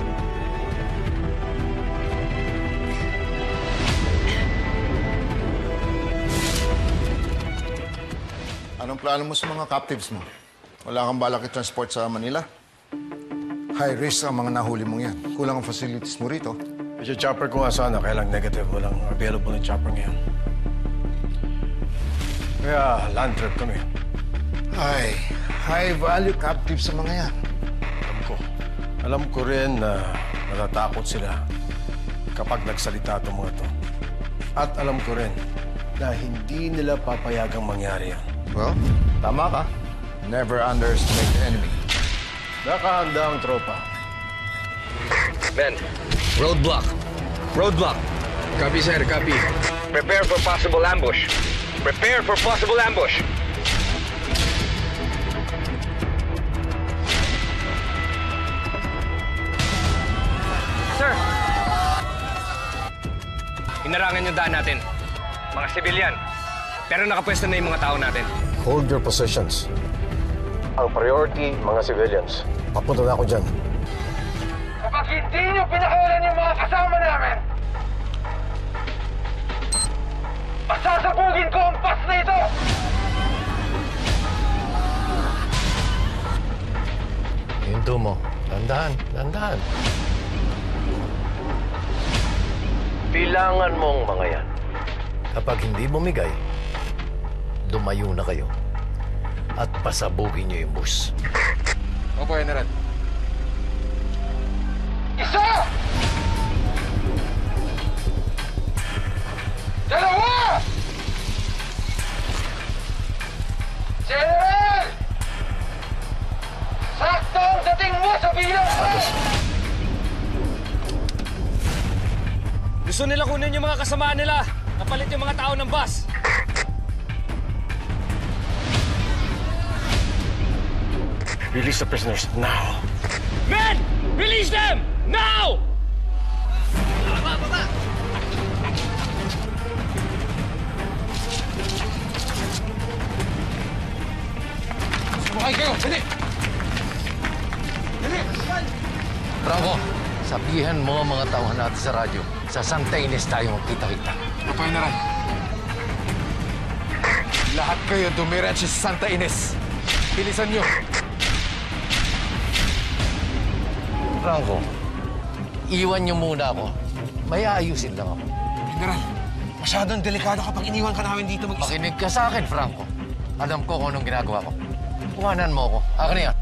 Anong plano mo sa mga captives mo? Wala kang balak i-transport sa Manila? High risk ang mga nahuli mong yan. Kulang ang facilities mo rito. I-chopper ko nga sana, kaya lang negative. Walang available na chopper ngayon. Kaya land trip kami. Ay, high-value captives sa mga yan. Alam ko rin na natatakot sila kapag nagsalita itong mga to. At alam ko rin na hindi nila papayagang mangyari yan. Well, tama ka. Never underestimate the enemy. Nakahanda ang tropa. Men, roadblock. Roadblock. Copy, sir. Copy. Prepare for possible ambush. Prepare for possible ambush. Sir! Inarangan yung daan natin. Mga sibilyan. Pero nakapwesto na yung mga tao natin. Hold your positions. Ang priority, mga civilians. Papunta na ako dyan. Kapag hindi niyo pinakawalan yung mga kasama namin, masasabugin ko ang bus na ito! Hinto mo. Dandahan, dandahan. Bilangan mo ang mga yan. Kapag hindi bumigay, lumayo na kayo. At pasabugin niyo yung bus. Opo, General. Isa! Dalawa! General! Sakto ang dating mo sa bilang! Gusto nila kunin yung mga kasamaan nila. Kapalit yung mga tao ng bus. Release the prisoners now. Men! Release them! Now! Sumakay kayo! Dali! Dali! Franco, sabihan mo ang mga tauhan natin sa radyo. Sa Santa Ines tayo magkita-kita. Opo, General. Lahat kayo dumiretso sa Santa Ines. Bilisan nyo. Franco, iwan niyo muna ako. May aayusin lang ako. General, masyadong delikado kapag iniwan ka namin dito mag-isa. Makinig ka sa akin, Franco. Alam ko kung anong ginagawa ko. Kuhanan mo ako. Akin na yan.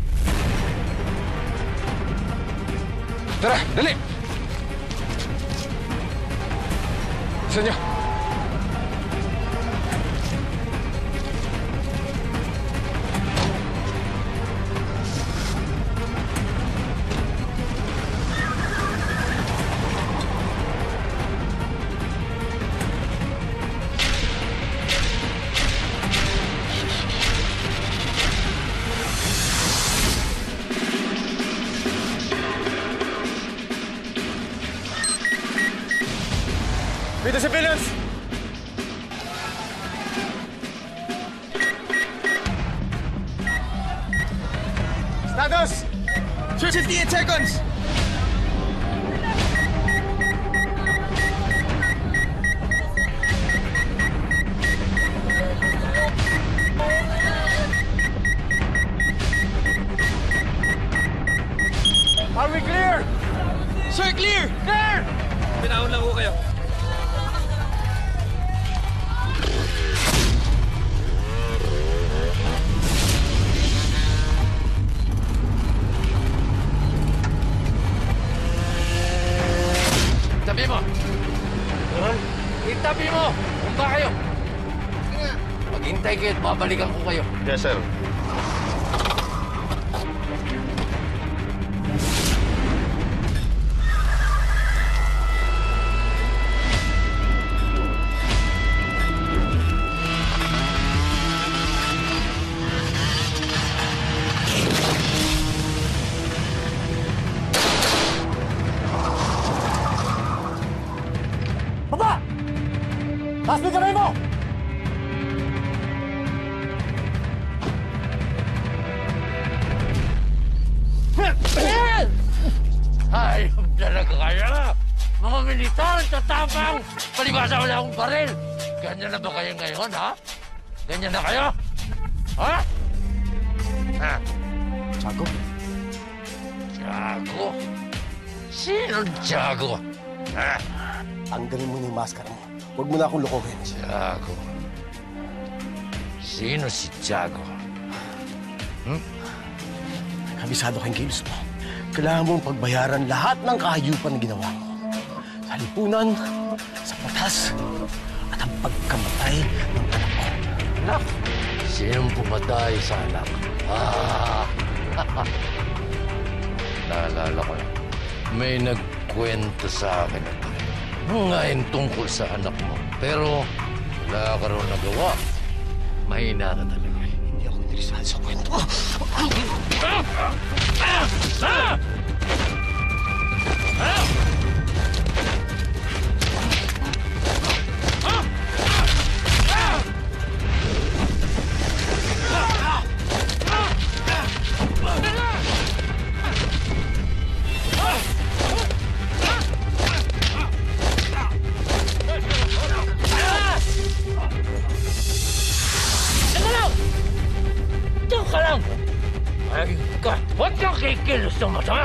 Tara, dali! Isa niyo. Meet the civilians! Status! 58 seconds! Are we clear? Sir, clear! Clear! Pinahon lang ho kayo. Itabi mo! Itabi mo! Punta kayo! Maghintay kayo at babalikan ko kayo. Yes, sir. Baba! Taas mo kamay mo! Hayop talaga kayo! Mga militar, tatapang! Palibasa wala akong baril! Ganyan na ba kayo ngayon, ha? Ganyan na kayo? Ha? Ha? Chaco, Tiago? Sinong Tiago? Ha? Tanggalin mo na yung maskara mo. Huwag mo na akong lokohin. Tiago. Sino si Tiago? Kabisado kayong kilos mo. Kailangan mong pagbayaran lahat ng kahayupan na ginawa mo. Sa lipunan, sa patas, at ang pagkamatay ng anak ko. Anak? Sinong pumatay sa anak? Naalala ko na. May nagkwento sa akin ngayon tungkol sa anak mo. Pero wala ka rin nagawa. Mahina ka talaga. Hindi ako interesado sa kwento. Diyan ka lang! Ay ka! Huwag kang kikilos ng masama!